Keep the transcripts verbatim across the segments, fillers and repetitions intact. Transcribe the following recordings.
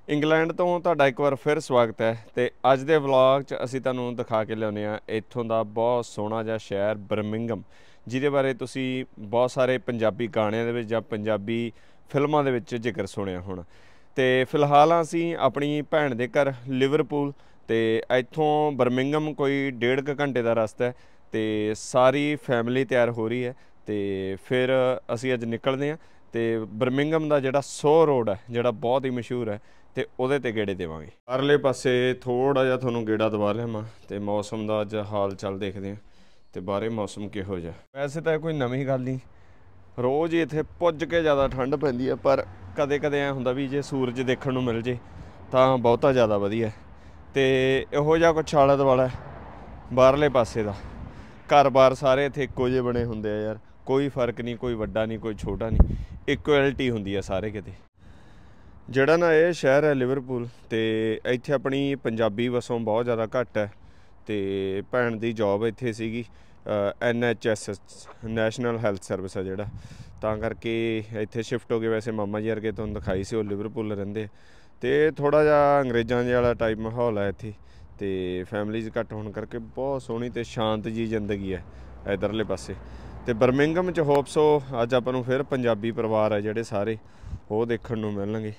England ਤੋਂ ਤੁਹਾਡਾ ਇੱਕ ਵਾਰ ਫਿਰ ਸਵਾਗਤ ਹੈ। ਤੇ ਅੱਜ ਦੇ ਵਲੌਗ 'ਚ ਅਸੀਂ ਤੁਹਾਨੂੰ ਦਿਖਾ ਕੇ ਲਿਆਉਂਦੇ ਹਾਂ ਇੱਥੋਂ ਦਾ ਬਹੁਤ ਸੋਹਣਾ ਜਿਹਾ ਸ਼ਹਿਰ ਬਰਮਿੰਘਮ, ਜਿਹਦੇ ਬਾਰੇ ਤੁਸੀਂ ਬਹੁਤ ਸਾਰੇ ਪੰਜਾਬੀ ਗਾਣਿਆਂ ਦੇ ਵਿੱਚ ਜਾਂ ਪੰਜਾਬੀ ਫਿਲਮਾਂ ਦੇ ਵਿੱਚ ਜ਼ਿਕਰ ਸੁਣਿਆ ਹੋਣਾ। ਤੇ ਫਿਲਹਾਲ ਅਸੀਂ ਆਪਣੀ ਭੈਣ ਦੇ ਘਰ ਲਿਵਰਪੂਲ, ਤੇ ਇੱਥੋਂ ਬਰਮਿੰਘਮ ਕੋਈ ਡੇਢ ਕੁ ਘੰਟੇ ਦਾ ਰਸਤਾ ਹੈ। ਤੇ ਸਾਰੀ ਫੈਮਿਲੀ ਤਿਆਰ ਹੋ ਰਹੀ ਹੈ ਤੇ ਫਿਰ ਅਸੀਂ ਅੱਜ ਨਿਕਲਦੇ ਹਾਂ। ਤੇ ਬਰਮਿੰਘਮ ਦਾ ਜਿਹੜਾ ਸੋ ਰੋਡ ਹੈ, ਜਿਹੜਾ ਬਹੁਤ ਹੀ ਮਸ਼ਹੂਰ ਹੈ, ਤੇ ਉਹਦੇ ਤੇ ਗੇੜੇ ਦੇਵਾਂਗੇ। ਪਰਲੇ ਪਾਸੇ ਥੋੜਾ ਜਿਹਾ ਤੁਹਾਨੂੰ ਗੇੜਾ ਦਵਾ ਲਿਆਵਾਂ ਤੇ ਮੌਸਮ ਦਾ ਅੱਜ ਹਾਲ ਚਾਲ ਦੇਖਦੇ ਹਾਂ ਤੇ ਬਾਹਰੇ ਮੌਸਮ ਕਿਹੋ ਜਿਹਾ। ਵੈਸੇ ਤਾਂ ਕੋਈ ਨਵੀਂ ਗੱਲ ਨਹੀਂ, ਰੋਜ਼ ਹੀ ਇੱਥੇ ਪੁੱਜ ਕੇ ਜ਼ਿਆਦਾ ਠੰਡ ਪੈਂਦੀ ਹੈ, ਪਰ ਕਦੇ ਕਦੇ ਐਂ ਹੁੰਦਾ ਵੀ ਜੇ ਸੂਰਜ ਦੇਖਣ ਨੂੰ ਮਿਲ ਜੇ ਤਾਂ ਬਹੁਤਾ ਜ਼ਿਆਦਾ ਵਧੀਆ। ਤੇ ਇਹੋ ਜਿਹਾ ਕੁਛ ਆਲਾ ਦੁਆਲਾ ਬਾਹਰਲੇ ਪਾਸੇ ਦਾ ਘਰ ਬਾਰ ਸਾਰੇ ਇੱਥੇ ਇੱਕੋ ਜਿਹੇ ਬਣੇ ਹੁੰਦੇ ਆ ਯਾਰ, ਕੋਈ ਫਰਕ ਨਹੀਂ, ਕੋਈ ਵੱਡਾ ਨਹੀਂ ਕੋਈ ਛੋਟਾ ਨਹੀਂ, ਇਕੁਐਲਿਟੀ ਹੁੰਦੀ ਆ ਸਾਰੇ ਕਿਤੇ। ਜਿਹੜਾ ਨਾ ਇਹ ਸ਼ਹਿਰ ਹੈ ਲਿਵਰਪੂਲ, ਤੇ ਇੱਥੇ ਆਪਣੀ ਪੰਜਾਬੀ ਵਸੋਂ ਬਹੁਤ ਜ਼ਿਆਦਾ ਘੱਟ ਹੈ। ਤੇ ਭੈਣ ਦੀ ਜੋਬ ਇੱਥੇ ਸੀਗੀ, N H S national health service ਆ ਜਿਹੜਾ, ਤਾਂ ਕਰਕੇ ਇੱਥੇ ਸ਼ਿਫਟ ਹੋ ਗਏ। ਵੈਸੇ ਮਾਮਾ ਜੀ ਵਰਗੇ ਤੁਹਾਨੂੰ ਦਿਖਾਈ ਸੀ ਉਹ ਲਿਵਰਪੂਲ ਰਹਿੰਦੇ। ਤੇ ਥੋੜ੍ਹਾ ਜਿਹਾ ਅੰਗਰੇਜ਼ਾਂ ਜਿਹੇ ਵਾਲਾ ਟਾਈਪ ਮਾਹੌਲ ਹੈ ਇੱਥੇ, ਤੇ ਫੈਮਲੀਜ਼ ਘੱਟ ਹੋਣ ਕਰਕੇ ਬਹੁਤ ਸੋਹਣੀ ਅਤੇ ਸ਼ਾਂਤ ਜਿਹੀ ਜ਼ਿੰਦਗੀ ਹੈ ਇੱਧਰਲੇ ਪਾਸੇ। ਤੇ ਬਰਮਿੰਘਮ 'ਚ ਹੋਪ ਸੋ ਅੱਜ ਆਪਾਂ ਨੂੰ ਫਿਰ ਪੰਜਾਬੀ ਪਰਿਵਾਰ ਹੈ ਜਿਹੜੇ ਸਾਰੇ ਉਹ ਦੇਖਣ ਨੂੰ ਮਿਲਣਗੇ।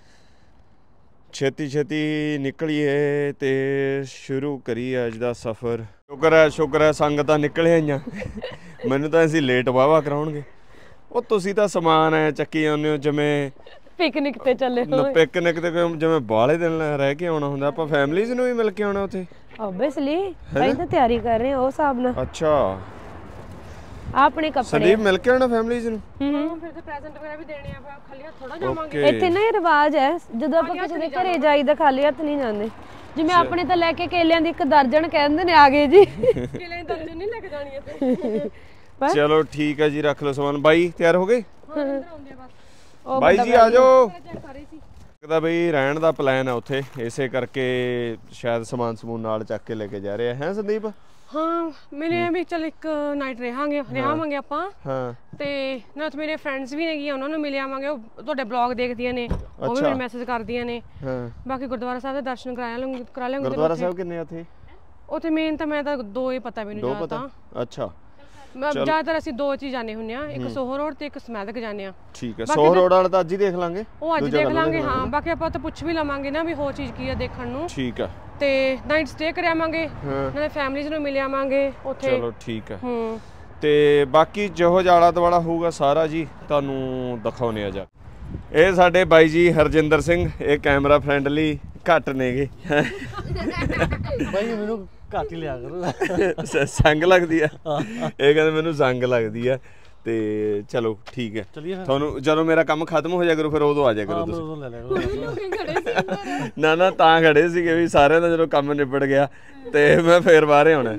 ਛੇਤੀ ਛੇਤੀ ਨਿਕਲੀਏ ਤੇ ਸ਼ੁਰੂ ਕਰੀਏ ਅੱਜ ਦਾ ਸਫ਼ਰ। ਸ਼ੁਕਰ ਹੈ ਸ਼ੁਕਰ ਹੈ ਸੰਗਤਾਂ ਨਿਕਲ ਆਈਆਂ, ਮੈਨੂੰ ਤਾਂ ਅਸੀਂ ਲੇਟ ਵਾਹਵਾ ਕਰਾਉਣਗੇ। ਉਹ ਤੁਸੀਂ ਤਾਂ ਸਮਾਨ ਐ ਚੱਕੀ ਆਉਂਦੇ ਹੋ ਜਿਵੇਂ ਪਿਕਨਿਕ ਤੇ ਚੱਲੇ ਹੋਏ। ਪਿਕਨਿਕ ਤੇ ਜਿਵੇਂ ਬਾਹਲੇ ਦਿਨ ਰਹਿ ਕੇ ਆਉਣਾ ਹੁੰਦਾ। ਆਪਾਂ ਫੈਮਲੀਜ਼ ਨੂੰ ਵੀ ਮਿਲ ਕੇ ਆਉਣਾ ਉੱਥੇ ਓਬਵੀਅਸਲੀ, ਅਸੀਂ ਤਾਂ ਤਿਆਰੀ ਕਰ ਰਹੇ ਹਾਂ ਉਸ ਹਿਸਾਬ ਨਾਲ। ਅੱਛਾ, ਆਪਣੇ ਕੱਪੜੇ ਸੰਦੀਪ ਮਿਲ ਕੇ ਆਉਣਾ ਫੈਮਲੀਜ਼ ਨੂੰ। ਹੂੰ, ਫਿਰ ਤੇ ਪ੍ਰੈਜ਼ੈਂਟ ਵਗੈਰਾ ਵੀ ਦੇਣੇ ਆ, ਖਾਲੀ ਹੱਥ ਥੋੜਾ ਜਾਵਾਂਗੇ। ਇੱਥੇ ਨਾ ਇਹ ਰਿਵਾਜ ਹੈ, ਜਦੋਂ ਆਪਾਂ ਕਿਸੇ ਦੇ ਘਰੇ ਜਾਈਦਾ ਖਾਲੀ ਹੱਥ ਨਹੀਂ ਜਾਂਦੇ। ਜਿਵੇਂ ਆਪਣੇ ਤਾਂ ਲੈ ਕੇ ਕੇਲਿਆਂ ਦੀ ਇੱਕ ਦਰਜਨ ਕਹਿੰਦੇ ਨੇ ਆ ਗਏ ਜੀ, ਕੇਲਿਆਂ ਦੀ ਦਰਜਨ ਨਹੀਂ ਲੈ ਕੇ ਜਾਣੀ ਇੱਥੇ। ਚਲੋ ਠੀਕ ਹੈ ਜੀ, ਰੱਖ ਲਓ ਸਮਾਨ। ਬਾਈ ਤਿਆਰ ਹੋ ਗਏ? ਬਾਈ ਜੀ ਆ ਜਾਓ। ਲੱਗਦਾ ਬਈ ਰਹਿਣ ਦਾ ਪਲਾਨ ਹੈ ਉੱਥੇ, ਇਸੇ ਕਰਕੇ ਸ਼ਾਇਦ ਸਮਾਨ ਸਮੂਨ ਨਾਲ ਚੱਕ ਕੇ ਲੈ ਕੇ ਜਾ ਰਹੇ ਹੈ ਸੰਦੀਪ। ਹਾਂ, ਮੈਨੇ ਵੀ ਚੱਲ ਇੱਕ ਨਾਈਟ ਰਹਾਂਗੇ ਰਹਾਵਾਂਗੇ ਆਪਾਂ। ਹਾਂ, ਤੇ ਨਾਲ ਮੇਰੇ ਫਰੈਂਡਸ ਵੀ ਹੈਗੀਆਂ, ਉਹਨਾਂ ਨੂੰ ਮਿਲ ਆਵਾਂਗੇ। ਉਹ ਤੁਹਾਡੇ ਬਲੌਗ ਦੇਖਦੀਆਂ ਨੇ, ਉਹ ਵੀ ਮੈਨੂੰ ਮੈਸੇਜ ਕਰਦੀਆਂ ਨੇ। ਹਾਂ, ਬਾਕੀ ਗੁਰਦੁਆਰਾ ਸਾਹਿਬ ਦੇ ਦਰਸ਼ਨ ਕਰਾ ਲਾਂਗੇ ਕਰਾ ਲਾਂਗੇ। ਗੁਰਦੁਆਰਾ ਸਾਹਿਬ ਕਿੰਨੇ ਉੱਥੇ? ਉੱਥੇ ਮੇਨ ਤਾਂ ਮੈਂ ਤਾਂ ਦੋ ਹੀ ਪਤਾ ਮੈਨੂੰ ਜ਼ਿਆਦਾ। ਅੱਛਾ, ਜ਼ਿਆਦਾਤਰ ਅਸੀਂ ਦੋ ਚੀਜ਼ ਜਾਣੇ ਹੁੰਦੇ ਆ, ਇੱਕ ਸੋਹ ਰੋਡ ਤੇ ਇੱਕ ਸਮੈਦਕ ਜਾਣੇ ਆ। ਠੀਕ ਹੈ, ਸੋਹ ਰੋਡ ਵਾਲਾ ਤਾਂ ਅੱਜ ਹੀ ਦੇਖ ਲਾਂਗੇ, ਉਹ ਅੱਜ ਦੇਖ ਲਾਂਗੇ। ਹਾਂ, ਬਾਕੀ ਆਪਾਂ ਤਾਂ ਪੁੱਛ ਵੀ ਲਵਾਂਗੇ ਨਾ ਵੀ ਹੋਰ ਚੀਜ਼ ਕੀ ਆ ਦੇਖਣ ਨੂੰ। ਠੀਕ ਆ, ਤੇ ਨਾਈਟ ਸਟੇ ਕਰ ਆਵਾਂਗੇ, ਨਾਲੇ ਫੈਮਲੀਜ਼ ਨੂੰ ਮਿਲ ਆਵਾਂਗੇ ਉੱਥੇ। ਚਲੋ ਠੀਕ ਹੈ। ਹੂੰ, ਤੇ ਬਾਕੀ ਜਿਹੋ ਜਿਹਾ ਆਲਾ ਦੁਆਲਾ ਹੋਊਗਾ ਸਾਰਾ ਜੀ ਤੁਹਾਨੂੰ ਦਿਖਾਉਣੇ ਆ ਜਾ। ਇਹ ਸਾਡੇ ਬਾਈ ਜੀ ਹਰਜਿੰਦਰ ਸਿੰਘ, ਇਹ ਕੈਮਰਾ ਫਰੈਂਡਲੀ ਘੱਟ ਨੇਗੇ। ਬਾਈ ਮੈਨੂੰ ਘੱਟ ਹੀ ਲਿਆ ਕਰੋ, ਸੰਗ ਲੱਗਦੀ ਆ। ਇਹ ਕਹਿੰਦੇ ਮੈਨੂੰ ਸੰਗ ਲੱਗਦੀ ਆ। ਤੇ ਚਲੋ ਠੀਕ ਹੈ, ਤੁਹਾਨੂੰ ਜਦੋਂ ਮੇਰਾ ਕੰਮ ਖਤਮ ਹੋ ਜਾਇਆ ਕਰੂ ਫਿਰ ਉਦੋਂ ਆ ਜਾਇਆ ਕਰੋ ਤੁਸੀਂ। ਨਾ ਨਾ ਤਾਂ ਖੜੇ ਸੀਗੇ ਵੀ ਸਾਰਿਆਂ ਦਾ ਜਦੋਂ ਕੰਮ ਨਿਬੜ ਗਿਆ ਤੇ ਮੈਂ ਫੇਰ ਬਾਹਰੇ ਆਉਣਾ।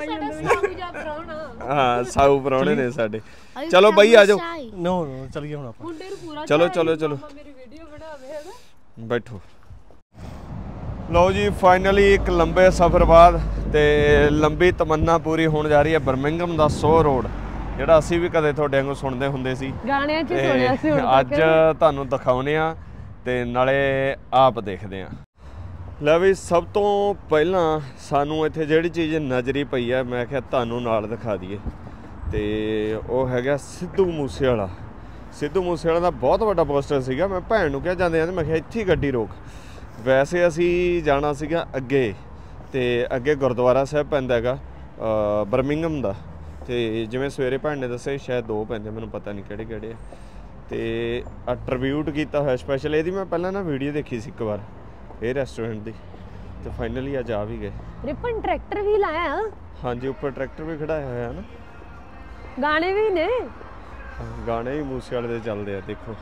ਹਾਂ, ਸਾਊ ਪ੍ਰਾਹੁਣੇ ਨੇ ਸਾਡੇ। ਚਲੋ ਬਾਈ ਆ ਜਾਓ। ਨੋ ਨੋ ਚੱਲੀਏ ਹੁਣ ਆਪਾਂ। ਚਲੋ ਚਲੋ ਚਲੋ ਬੈਠੋ। ਲਓ ਜੀ, ਫਾਈਨਲੀ ਇੱਕ ਲੰਬੇ ਸਫ਼ਰ ਬਾਅਦ ਤੇ ਲੰਬੀ ਤਮੰਨਾ ਪੂਰੀ ਹੋਣ ਜਾ ਰਹੀ ਹੈ। ਬਰਮਿੰਘਮ ਦਾ ਸੋ ਰੋਡ, ਜਿਹੜਾ ਅਸੀਂ ਵੀ ਕਦੇ ਤੁਹਾਡੇ ਵਾਂਗੂ ਸੁਣਦੇ ਹੁੰਦੇ ਸੀ, ਗਾਣਿਆਂ 'ਚ ਸੁਣਿਆ ਸੀ, ਅੱਜ ਤੁਹਾਨੂੰ ਦਿਖਾਉਂਦੇ ਆ ਤੇ ਨਾਲੇ ਆਪ ਦੇਖਦੇ ਆ। ਲੈ ਵੀ, ਸਭ ਤੋਂ ਪਹਿਲਾਂ ਸਾਨੂੰ ਇੱਥੇ ਜਿਹੜੀ ਚੀਜ਼ ਨਜ਼ਰੀ ਪਈ ਹੈ ਮੈਂ ਕਿਹਾ ਤੁਹਾਨੂੰ ਨਾਲ ਦਿਖਾ ਦਈਏ, ਤੇ ਉਹ ਹੈਗਾ ਸਿੱਧੂ ਮੂਸੇਵਾਲਾ। ਸਿੱਧੂ ਮੂਸੇਵਾਲਾ ਦਾ ਬਹੁਤ ਵੱਡਾ ਪੋਸਟਰ ਸੀਗਾ। ਮੈਂ ਭੈਣ ਨੂੰ ਕਿਹਾ ਜਾਂਦੇ ਜਾਂਦੇ ਮੈਂ ਕਿਹਾ ਇੱਥੇ ਗੱਡੀ ਰੋਕ। ਵੈਸੇ ਅਸੀਂ ਜਾਣਾ ਸੀਗਾ ਅੱਗੇ, ਤੇ ਅੱਗੇ ਗੁਰਦੁਆਰਾ ਸਾਹਿਬ ਪੈਂਦਾ ਹੈਗਾ ਬਰਮਿੰਘਮ ਦਾ, ਤੇ ਜਿਵੇਂ ਸਵੇਰੇ ਭੈਣ ਨੇ ਦੱਸਿਆ ਸ਼ਾਇਦ ਦੋ ਪੈਂਦੇ, ਮੈਨੂੰ ਪਤਾ ਨਹੀਂ ਕਿਹੜੇ ਕਿਹੜੇ ਆ। ਤੇ ਆ ਟ੍ਰਿਬਿਊਟ ਕੀਤਾ ਹੋਇਆ ਸਪੈਸ਼ਲ। ਇਹਦੀ ਮੈਂ ਪਹਿਲਾਂ ਨਾ ਵੀਡੀਓ ਦੇਖੀ ਸੀ ਇੱਕ ਵਾਰ ਇਹ ਰੈਸਟੋਰੈਂਟ ਦੀ, ਤੇ ਫਾਈਨਲੀ ਅੱਜ ਆ ਵੀ ਗਏ। ਰਿਪਨ ਟਰੈਕਟਰ ਵੀ ਲਾਇਆ। ਹਾਂਜੀ, ਉੱਪਰ ਟਰੈਕਟਰ ਵੀ ਖੜਾਇਆ ਹੋਇਆ ਨਾ, ਗਾਣੇ ਵੀ ਨੇ। ਗਾਣੇ ਵੀ ਮੂਸੇ ਵਾਲੇ ਦੇ ਚੱਲਦੇ ਆ। ਦੇਖੋ,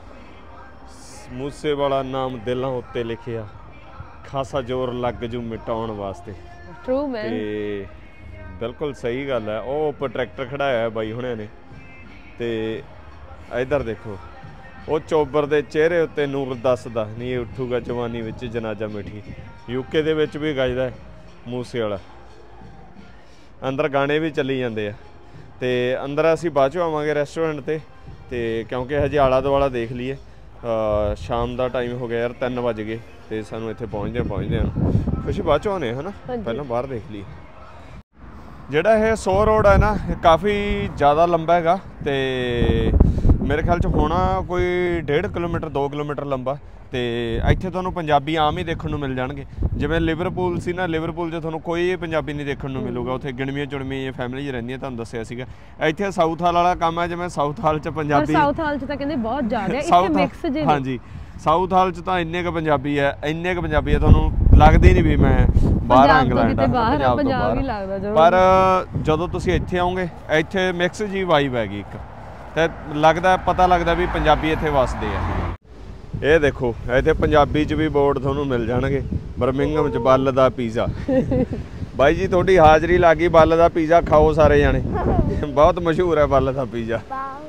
ਮੂਸੇ ਵਾਲਾ ਨਾਮ ਦਿਲਾਂ ਉੱਤੇ ਲਿਖਿਆ, ਖਾਸਾ ਜ਼ੋਰ ਲੱਗ ਜੂ ਮਿਟਾਉਣ ਵਾਸਤੇ। True man. ਤੇ ਬਿਲਕੁਲ ਸਹੀ ਗੱਲ ਹੈ। ਉਹ ਉੱਪਰ ਟਰੈਕਟਰ ਖੜਾਇਆ ਬਾਈ ਹੁਣਿਆਂ ਨੇ, ਤੇ ਇੱਧਰ ਦੇਖੋ ਉਹ ਚੋਬਰ ਦੇ ਚਿਹਰੇ ਉੱਤੇ ਨੂਰ ਦੱਸਦਾ ਨਹੀਂ ਉੱਠੂਗਾ ਜਵਾਨੀ ਵਿੱਚ ਜਨਾਜ਼ਾ ਮਿੱਠੀ। ਯੂਕੇ ਦੇ ਵਿੱਚ ਵੀ ਗੱਜਦਾ ਮੂਸੇ ਵਾਲਾ। ਅੰਦਰ ਗਾਣੇ ਵੀ ਚੱਲੀ ਜਾਂਦੇ ਆ। ਤੇ ਅੰਦਰ ਅਸੀਂ ਬਾਅਦ 'ਚੋਂ ਆਵਾਂਗੇ ਰੈਸਟੋਰੈਂਟ 'ਤੇ, ਤੇ ਕਿਉਂਕਿ ਹਜੇ ਆਲਾ ਦੁਆਲਾ ਦੇਖ ਲਈਏ। ਸ਼ਾਮ ਦਾ ਟਾਈਮ ਹੋ ਗਿਆ ਯਾਰ, ਤਿੰਨ ਵੱਜ ਗਏ ਤੇ ਸਾਨੂੰ ਇੱਥੇ ਪਹੁੰਚਦੇ ਪਹੁੰਚਦੇ ਨੂੰ ਖੁਸ਼ੀ ਬਾਅਦ ਚੋਂ ਆਉਂਦੇ ਹੈ ਨਾ, ਪਹਿਲਾਂ ਬਾਹਰ ਦੇਖ ਲਈ। ਜਿਹੜਾ ਇਹ ਸੋ ਰੋਡ ਹੈ ਨਾ, ਇਹ ਕਾਫੀ ਜ਼ਿਆਦਾ ਲੰਬਾ ਹੈਗਾ ਤੇ ਮੇਰੇ ਖਿਆਲ 'ਚ ਹੋਣਾ ਕੋਈ ਡੇਢ ਕਿਲੋਮੀਟਰ ਦੋ ਕਿਲੋਮੀਟਰ ਲੰਬਾ। ਤੇ ਇੱਥੇ ਤੁਹਾਨੂੰ ਪੰਜਾਬੀ ਆਮ ਹੀ ਦੇਖਣ ਨੂੰ ਮਿਲ ਜਾਣਗੇ। ਜਿਵੇਂ ਲਿਵਰਪੂਲ ਸੀ ਨਾ, ਲਿਵਰਪੂਲ 'ਚ ਤੁਹਾਨੂੰ ਕੋਈ ਪੰਜਾਬੀ ਨਹੀਂ ਦੇਖਣ ਨੂੰ ਮਿਲੂਗਾ, ਉੱਥੇ ਗਿਣਵੀਆਂ ਚੁਣਵੀਆਂ ਫੈਮਿਲੀਜ਼ ਰਹਿੰਦੀਆਂ, ਤੁਹਾਨੂੰ ਦੱਸਿਆ ਸੀਗਾ। ਇੱਥੇ ਸਾਊਥ ਹਾਲ ਵਾਲਾ ਕੰਮ ਹੈ, ਜਿਵੇਂ ਸਾਊਥ ਹਾਲ 'ਚ ਪੰਜਾਬੀ, ਸਾਊਥ ਹਾਲ 'ਚ ਤਾਂ ਕਹਿੰਦੇ ਬਹੁਤ ਜ਼ਿਆਦਾ ਇੱਥੇ ਮਿਕਸ ਜਿਹੇ। ਹਾਂਜੀ, ਸਾਊਥ ਹਾਲ 'ਚ ਤਾਂ ਇੰਨੇ ਕੁ ਪੰਜਾਬੀ ਹੈ, ਇੰਨੇ ਕੁ ਪੰਜਾਬੀ ਹੈ ਤੁਹਾਨੂੰ ਲੱਗਦੀ ਨਹੀਂ ਵੀ ਮੈਂ ਬਾਹਰ ਇੰਗਲੈਂਡ ਆ, ਪੰਜਾਬ ਹੀ ਲੱਗਦਾ। ਪਰ ਜਦੋਂ ਤੁਸੀਂ ਇੱਥੇ ਆਓਗੇ, ਇੱਥੇ ਮਿਕਸ ਜੀ ਵਾਈਬ ਹੈਗੀ ਇੱਕ, ਤੇ ਲੱਗਦਾ ਪਤਾ ਲੱਗਦਾ ਵੀ ਪੰਜਾਬੀ ਇੱਥੇ ਵਸਦੇ ਆ। ਇਹ ਦੇਖੋ ਇੱਥੇ ਪੰਜਾਬੀ 'ਚ ਵੀ ਬੋਰਡ ਤੁਹਾਨੂੰ ਮਿਲ ਜਾਣਗੇ, ਬਰਮਿੰਗਮ 'ਚ ਬੱਲ ਦਾ ਪੀਜ਼ਾ। ਬਾਈ ਜੀ ਤੁਹਾਡੀ ਹਾਜ਼ਰੀ ਲੱਗ ਗਈ, ਬੱਲ ਦਾ ਪੀਜ਼ਾ ਖਾਓ ਸਾਰੇ ਜਾਣੇ, ਬਹੁਤ ਮਸ਼ਹੂਰ ਹੈ ਬੱਲ ਦਾ ਪੀਜ਼ਾ।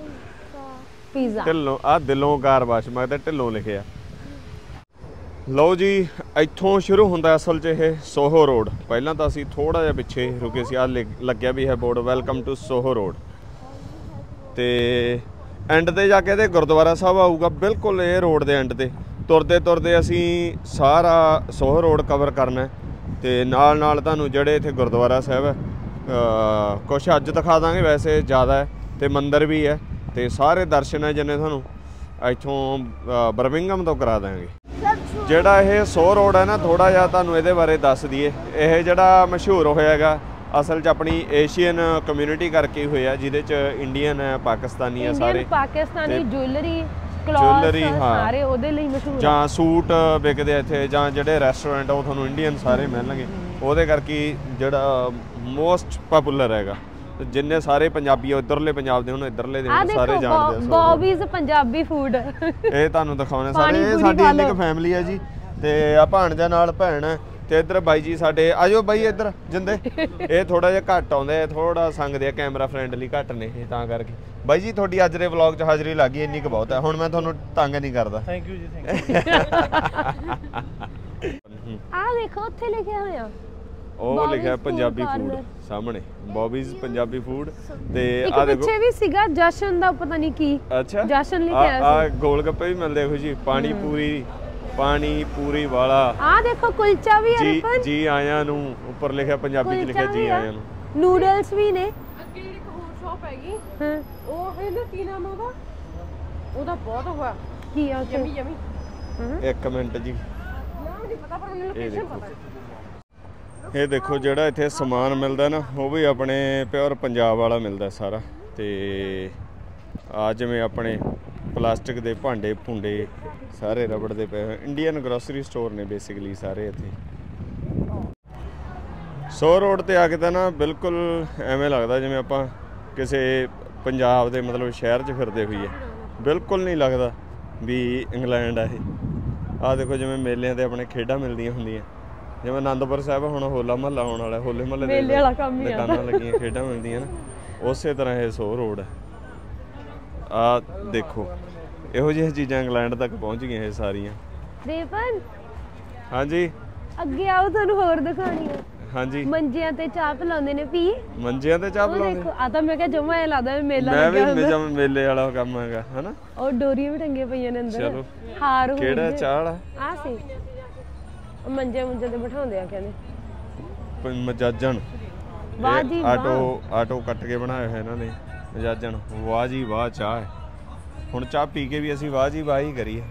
ਪੀਜ਼ਾ ਢਿੱਲੋਂ ਆ ਦਿਲੋਂ ਕਾਰਵਾਸ਼, ਮੈਂ ਤਾਂ ਢਿੱਲੋਂ ਲਿਖਿਆ। ਲਓ ਜੀ, ਇੱਥੋਂ ਸ਼ੁਰੂ ਹੁੰਦਾ ਅਸਲ 'ਚ ਇਹ ਸੋਹੋ ਰੋਡ। ਪਹਿਲਾਂ ਤਾਂ ਅਸੀਂ ਥੋੜ੍ਹਾ ਜਿਹਾ ਪਿੱਛੇ ਰੁਕੇ ਸੀ, ਆ ਲੱਗਿਆ ਵੀ ਹੈ board welcome to Soho road. ਤੇ ਐਂਡ ਤੇ ਜਾ ਕੇ ਇਹਦੇ ਗੁਰਦੁਆਰਾ ਸਾਹਿਬ ਆਊਗਾ, ਬਿਲਕੁਲ ਇਹ ਰੋਡ ਦੇ ਐਂਡ ਤੇ। ਤੁਰਦੇ ਤੁਰਦੇ ਅਸੀਂ ਸਾਰਾ ਸੋਹੋ ਰੋਡ ਕਵਰ ਕਰਨਾ ਤੇ ਨਾਲ ਨਾਲ ਤੁਹਾਨੂੰ ਜਿਹੜੇ ਇੱਥੇ ਗੁਰਦੁਆਰਾ ਸਾਹਿਬ ਹੈ ਕੁਛ ਅੱਜ ਦਿਖਾ ਦਾਂਗੇ, ਵੈਸੇ ਜ਼ਿਆਦਾ ਹੈ ਤੇ ਮੰਦਿਰ ਵੀ ਹੈ ਤੇ ਸਾਰੇ ਦਰਸ਼ਨ ਹੈ ਜਿੰਨੇ ਤੁਹਾਨੂੰ ਇੱਥੋਂ ਬਰਮਿੰਗਮ ਤੋਂ ਕਰਾ ਦਾਂਗੇ। ਜਿਹੜਾ ਇਹ ਸੋ ਰੋਡ ਹੈ ਨਾ, ਥੋੜ੍ਹਾ ਜਿਹਾ ਤੁਹਾਨੂੰ ਇਹਦੇ ਬਾਰੇ ਦੱਸ ਦਈਏ। ਇਹ ਜਿਹੜਾ ਮਸ਼ਹੂਰ ਹੋਇਆ ਹੈਗਾ ਅਸਲ 'ਚ ਆਪਣੀ ਏਸ਼ੀਅਨ ਕਮਿਊਨਿਟੀ ਕਰਕੇ ਹੋਇਆ, ਜਿਹਦੇ 'ਚ ਇੰਡੀਅਨ ਹੈ, ਪਾਕਿਸਤਾਨੀ ਹੈ, ਸਾਰੇ ਪਾਕਿਸਤਾਨੀ ਜੁਐਲਰੀ ਜੁਐਲਰੀ ਸਾਰੇ ਉਹਦੇ ਲਈ ਮਸ਼ਹੂਰ, ਜਾਂ ਸੂਟ ਵਿਕਦੇ ਇੱਥੇ, ਜਾਂ ਜਿਹੜੇ ਰੈਸਟੋਰੈਂਟ ਉਹ ਤੁਹਾਨੂੰ ਇੰਡੀਅਨ ਸਾਰੇ ਮਿਲਣਗੇ। ਉਹਦੇ ਕਰਕੇ ਜਿਹੜਾ ਮੋਸਟ ਪਪੂਲਰ ਹੈਗਾ, ਜਿੰਨੇ ਸਾਰੇ ਪੰਜਾਬੀ ਇੱਧਰਲੇ ਪੰਜਾਬ ਦੇ ਹੁਣ ਇੱਧਰਲੇ ਦੇ ਸਾਰੇ ਜਾਣਦੇ ਆ। ਬੌਬੀਜ਼ ਪੰਜਾਬੀ ਫੂਡ ਇਹ ਤੁਹਾਨੂੰ ਦਿਖਾਉਣੇ ਸਾਰੇ। ਇਹ ਸਾਡੀ ਇੰਨੀ ਕੁ ਫੈਮਿਲੀ ਹੈ ਜੀ, ਤੇ ਆ ਭਾਣਜਾ ਨਾਲ ਭੈਣ ਹੈ, ਤੇ ਇੱਧਰ ਬਾਈ ਜੀ ਸਾਡੇ। ਆਜੋ ਬਾਈ ਇੱਧਰ ਜਿੰਦੇ। ਇਹ ਥੋੜਾ ਜਿਹਾ ਘੱਟ ਆਉਂਦੇ, ਥੋੜਾ ਸੰਗਦੇ ਆ, ਕੈਮਰਾ ਫਰੈਂਡਲੀ ਘੱਟ ਨੇ ਇਹ, ਤਾਂ ਕਰਕੇ। ਬਾਈ ਜੀ ਤੁਹਾਡੀ ਅੱਜ ਦੇ ਵਲੌਗ 'ਚ ਹਾਜ਼ਰੀ ਲੱਗ ਗਈ, ਇੰਨੀ ਕੁ ਬਹੁਤ ਹੈ। ਹੁਣ ਮੈਂ ਤੁਹਾਨੂੰ ਤੰਗ ਨਹੀਂ ਕਰਦਾ। Thank you ji, thank you. ਆ ਦੇਖੋ ਉੱਥੇ ਲਿਖਿਆ ਹੋਇਆ, ਉਹ ਲਿਖਿਆ ਪੰਜਾਬੀ ਫੂਡ ਸਾਹਮਣੇ, ਬੌਬੀਜ਼ ਪੰਜਾਬੀ ਫੂਡ। ਤੇ ਆ ਦੇਖੋ ਪਿੱਛੇ ਵੀ ਸੀਗਾ ਜਸ਼ਨ ਦਾ, ਪਤਾ ਨਹੀਂ ਕੀ। ਅੱਛਾ, ਜਸ਼ਨ ਲਿਖਿਆ ਸੀ। ਆ ਗੋਲ ਗੱਪੇ ਵੀ ਮਿਲਦੇ ਦੇਖੋ ਜੀ, ਪਾਣੀ ਪੂਰੀ, ਪਾਣੀ ਪੂਰੀ ਵਾਲਾ। ਆ ਦੇਖੋ ਕੁਲਚਾ ਵੀ ਹੈ, ਜੀ ਜੀ ਆਇਆਂ ਨੂੰ ਉੱਪਰ ਲਿਖਿਆ ਪੰਜਾਬੀ 'ਚ ਲਿਖਿਆ ਜੀ ਆਇਆਂ ਨੂੰ। ਨੂਡਲਸ ਵੀ ਨੇ। ਅੱਗੇ ਇੱਕ ਹੋਰ ਸ਼ਾਪ ਹੈਗੀ, ਹਾਂ ਉਹ ਹੈ ਨਾ, ਕੀ ਨਾਮ ਉਹਦਾ, ਉਹਦਾ ਬਹੁਤ ਹੋਇਆ ਕੀ ਆ ਉੱਥੇ, ਯਮੀ ਯਮੀ। ਇੱਕ ਮਿੰਟ ਜੀ, ਨਾਮ ਨਹੀਂ ਪਤਾ ਪਰ ਮੈਨੂੰ ਲੋਕੇਸ਼ਨ ਪਤਾ ਹੈ। ਇਹ ਦੇਖੋ ਜਿਹੜਾ ਇੱਥੇ ਸਮਾਨ ਮਿਲਦਾ ਨਾ, ਉਹ ਵੀ ਆਪਣੇ ਪਿਓਰ ਪੰਜਾਬ ਵਾਲਾ ਮਿਲਦਾ ਸਾਰਾ। ਤੇ ਆ ਜਿਵੇਂ ਆਪਣੇ ਪਲਾਸਟਿਕ ਦੇ ਭਾਂਡੇ ਭੁੰਡੇ ਸਾਰੇ ਰਬੜ ਦੇ ਪਏ ਹੋਏ, ਇੰਡੀਅਨ ਗਰੋਸਰੀ ਸਟੋਰ ਨੇ ਬੇਸਿਕਲੀ ਸਾਰੇ ਇੱਥੇ। ਸੋ ਰੋਡ ਤੇ ਆ ਕੇ ਤਾਂ ਨਾ ਬਿਲਕੁਲ ਐਵੇਂ ਲੱਗਦਾ ਜਿਵੇਂ ਆਪਾਂ ਕਿਸੇ ਪੰਜਾਬ ਦੇ ਮਤਲਬ ਸ਼ਹਿਰ 'ਚ ਫਿਰਦੇ ਹੋਈਏ, ਬਿਲਕੁਲ ਨਹੀਂ ਲੱਗਦਾ ਵੀ ਇੰਗਲੈਂਡ ਆ ਇਹ। ਆਹ ਦੇਖੋ ਜਿਵੇਂ ਮੇਲਿਆਂ 'ਤੇ ਆਪਣੇ ਖੇਡਾਂ ਮਿਲਦੀਆਂ ਹੁੰਦੀਆਂ, ਜਿਵੇਂ ਅਨੰਦਪੁਰ ਸਾਹਿਬ ਹੁਣ ਹੋਲਾ ਮਹੱਲਾ ਆਉਣ ਵਾਲਾ, ਹੋਲੇ ਮਹੱਲੇ ਦੇ ਦੁਕਾਨਾਂ ਲੱਗੀਆਂ, ਖੇਡਾਂ ਮਿਲਦੀਆਂ ਨਾ, ਉਸੇ ਤਰ੍ਹਾਂ ਇਹ ਸੋ ਰੋਡ ਹੈ। ਆ ਦੇਖੋ ਇਹੋ ਜਿਹੀਆਂ ਚੀਜ਼ਾਂ ਇੰਗਲੈਂਡ ਤੱਕ ਪਹੁੰਚ ਗਈਆਂ ਇਹ ਸਾਰੀਆਂ। ਦੇਵਨ ਹਾਂਜੀ ਅੱਗੇ ਆਓ, ਤੁਹਾਨੂੰ ਹੋਰ ਦਿਖਾਣੀ ਹੈ। ਹਾਂਜੀ, ਮੰਜਿਆਂ ਤੇ ਚਾਹ ਪਿਲਾਉਂਦੇ ਨੇ, ਪੀ ਮੰਜਿਆਂ ਤੇ ਚਾਹ ਪਿਲਾਉਂਦੇ। ਦੇਖੋ ਆ ਤਾਂ ਮੈਂ ਕਿਹਾ ਜਮਾ ਐ ਲੱਗਦਾ ਮੇਲਾ ਲੱਗਿਆ ਹੁੰਦਾ। ਮੈਂ ਵੀ ਮੇਲੇ ਵਾਲਾ ਕੰਮ ਹੈਗਾ ਹਨਾ। ਉਹ ਡੋਰੀਆਂ ਵੀ ਟੰਗੀਆਂ ਪਈਆਂ ਨੇ ਅੰਦਰ। ਚਲੋ ਹਾਰ ਕਿਹੜਾ ਚਾਹ ਵਾਲਾ ਆ ਸੀ, ਮੰਜੇ ਮੁੰਜੇ ਤੇ ਬਿਠਾਉਂਦੇ ਆ ਕਹਿੰਦੇ ਮਜਾਜਣ। ਵਾਹ ਜੀ, ਆਟੋ ਆਟੋ ਕੱਟ ਕੇ ਬਣਾਏ ਹੋਏ ਇਹਨਾਂ ਨੇ ਮਜਾਜਣ। ਵਾਹ ਜੀ ਵਾਹ ਚਾਹ ਹੈ। ਹੁਣ ਚਾਹ ਪੀ ਕੇ ਵੀ ਅਸੀਂ ਵਾਹ ਜੀ ਵਾਹ ਹੀ ਕਰੀਏ।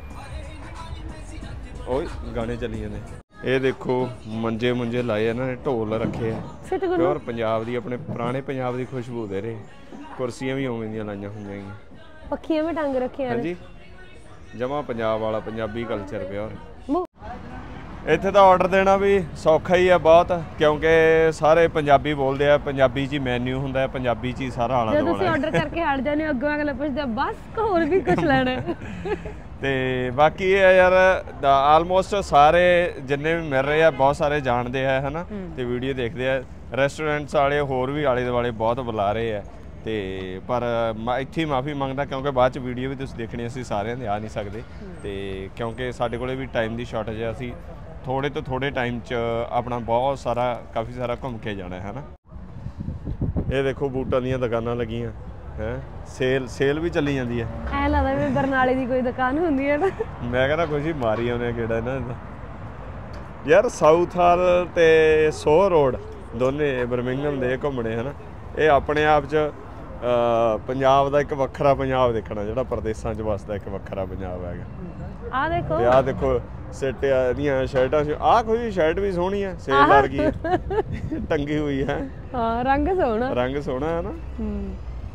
ਓਏ ਗਾਣੇ ਚੱਲੀ ਜਾਂਦੇ। ਇਹ ਦੇਖੋ ਮੰਜੇ ਮੁੰਜੇ ਲਾਏ ਇਹਨਾਂ ਨੇ, ਢੋਲ ਰੱਖੇ ਆ, ਪਿਓਰ ਪੰਜਾਬ ਦੀ, ਆਪਣੇ ਪੁਰਾਣੇ ਪੰਜਾਬ ਦੀ ਖੁਸ਼ਬੂ ਦੇ ਰਹੇ। ਕੁਰਸੀਆਂ ਵੀ ਉਵੇਂ ਦੀਆਂ ਲਾਈਆਂ ਹੋਈਆਂ ਹੈਗੀਆਂ, ਪੱਖੀਆਂ ਵੀ ਟੰਗ ਰੱਖੀਆਂ ਨੇ। ਹਾਂਜੀ, ਜਮਾ ਪੰਜਾਬ ਵਾਲਾ ਪੰਜਾਬੀ ਕਲਚਰ ਪਿਓਰ। ਇੱਥੇ ਤਾਂ ਆਰਡਰ ਦੇਣਾ ਵੀ ਸੌਖਾ ਹੀ ਹੈ ਬਹੁਤ, ਕਿਉਂਕਿ ਸਾਰੇ ਪੰਜਾਬੀ ਬੋਲਦੇ ਆ, ਪੰਜਾਬੀ 'ਚ ਹੀ ਮੈਨਿਊ ਹੁੰਦਾ ਹੈ, ਪੰਜਾਬੀ 'ਚ ਹੀ ਸਾਰਾ ਆਲਾ ਦੁਆਲਾ। ਜਦੋਂ ਤੁਸੀਂ ਆਰਡਰ ਕਰਕੇ ਹਟ ਜਾਂਦੇ ਹੋ, ਅੱਗੋਂ ਅਗਲਾ ਪੁੱਛਦਾ ਬਸ ਹੋਰ ਵੀ ਕੁਝ ਲੈਣਾ। ਤੇ ਬਾਕੀ ਇਹ ਯਾਰ ਆਲਮੋਸਟ ਸਾਰੇ ਜਿੰਨੇ ਵੀ ਮਿਲ ਰਹੇ ਆ, ਬਹੁਤ ਸਾਰੇ ਜਾਣਦੇ ਆ ਹਨਾ, ਤੇ ਵੀਡੀਓ ਦੇਖਦੇ ਆ। ਰੈਸਟੋਰੈਂਟਸ ਵਾਲੇ ਹੋਰ ਵੀ ਆਲੇ ਦੁਆਲੇ ਬਹੁਤ ਬੁਲਾ ਰਹੇ ਆ, ਤੇ ਪਰ ਇੱਥੇ ਹੀ ਮਾਫੀ ਮੰਗਦਾ ਕਿਉਂਕਿ ਬਾਅਦ 'ਚ ਵੀਡੀਓ ਵੀ ਤੁਸੀਂ ਦੇਖਣੀ, ਅਸੀਂ ਸਾਰਿਆਂ ਦੇ ਆ ਨਹੀਂ ਸਕਦੇ, ਤੇ ਕਿਉਂਕਿ ਸਾਡੇ ਕੋਲੇ ਵੀ ਟਾਈਮ ਦੀ ਸ਼ਾਰਟੇਜ ਹੈ। ਅਸੀਂ ਥੋੜੇ ਤੋਂ ਥੋੜੇ ਟਾਈਮ 'ਚ ਆਪਣਾ ਬਹੁਤ ਸਾਰਾ ਕਾਫੀ ਸਾਰਾ ਘੁੰਮ ਕੇ ਜਾਣਾ ਹੈ ਨਾ। ਇਹ ਦੇਖੋ ਬੂਟਾਂ ਦੀਆਂ ਦੁਕਾਨਾਂ ਲੱਗੀਆਂ ਹੈ, ਸੇਲ ਸੇਲ ਵੀ ਚੱਲੀ ਜਾਂਦੀ ਹੈ। ਐ ਲੱਗਦਾ ਐਵੇਂ ਬਰਨਾਲੇ ਦੀ ਕੋਈ ਦੁਕਾਨ ਹੁੰਦੀ ਹੈ ਨਾ। ਮੈਂ ਕਹਿੰਦਾ ਕੁਝ ਹੀ ਮਾਰੀ ਆਉਨੇ ਕਿਹੜਾ ਇਹਨਾਂ ਦਾ ਯਾਰ। ਸਾਊਥ ਹਾਲ ਤੇ ਸੋ ਰੋਡ ਦੋਨੇ ਬਰਮਿੰਗਮ ਦੇ ਘੁੰਮਣੇ ਹਨਾ। ਇਹ ਆਪਣੇ ਆਪ 'ਚ ਪੰਜਾਬ ਦਾ ਇੱਕ ਵੱਖਰਾ ਪੰਜਾਬ ਦੇਖਣਾ, ਜਿਹੜਾ ਪ੍ਰਦੇਸ਼ਾਂ 'ਚ ਵਸਦਾ ਇੱਕ ਵੱਖਰਾ ਪੰਜਾਬ ਹੈਗਾ। ਆ ਦੇਖੋ ਤੇ ਆ ਦੇਖੋ ਸਿੱਟਿਆ ਦੀਆਂ ਸ਼ਰਟਾਂ, ਆਹ ਕੋਈ ਸ਼ਰਟ ਵੀ ਸੋਹਣੀ ਹੈ, ਸੇਲ ਵਰਗੀ ਹੈ, ਟੰਗੀ ਹੋਈ ਹੈ। ਹਾਂ ਰੰਗ ਸੋਹਣਾ, ਰੰਗ ਸੋਹਣਾ ਹੈ ਨਾ। ਹੂੰ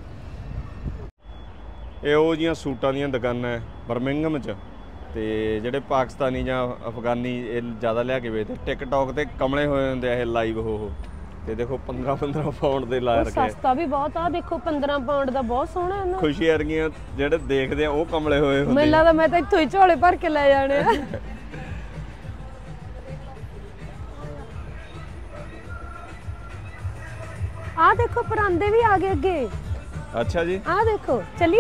ਇਹ ਉਹ ਜੀਆਂ ਸੂਟਾਂ ਦੀਆਂ ਦੁਕਾਨਾਂ ਹੈ ਬਰਮਿੰਗਮ 'ਚ, ਤੇ ਜਿਹੜੇ ਪਾਕਿਸਤਾਨੀ ਜਾਂ ਅਫਗਾਨੀ ਇਹ ਜ਼ਿਆਦਾ ਲਿਆ ਕੇ ਵੇਚਦੇ। ਟਿਕਟੌਕ ਤੇ ਕਮਲੇ ਹੋਏ ਹੁੰਦੇ ਆ ਇਹ ਲਾਈਵ ਹੋ। ਤੇ ਦੇਖੋ ਪੰਦਰਾਂ ਪੰਦਰਾਂ ਪਾਉਂਡ ਦੇ ਲਾ ਰੱਖੇ। ਸਸਤਾ ਵੀ ਬਹੁਤ ਆ, ਦੇਖੋ ਪੰਦਰਾਂ ਪਾਉਂਡ ਦਾ ਬਹੁਤ ਸੋਹਣਾ ਹੈ ਨਾ। ਖੁਸ਼ੀ ਵਰਗੀਆਂ ਜਿਹੜੇ ਦੇਖਦੇ ਆ ਉਹ ਕਮਲੇ ਹੋਏ ਹੁੰਦੇ। ਮੈਨੂੰ ਲੱਗਦਾ ਮੈਂ ਤਾਂ ਇੱਥੋਂ ਹੀ ਝੋਲੇ ਭਰ ਕੇ ਲੈ ਜਾਣੇ ਆ। ਆ ਦੇਖੋ ਪਰਾਂਦੇ ਵੀ ਆ ਗਏ ਅੱਗੇ। ਅੱਛਾ ਜੀ, ਆ ਦੇਖੋ ਚੱਲੀਏ।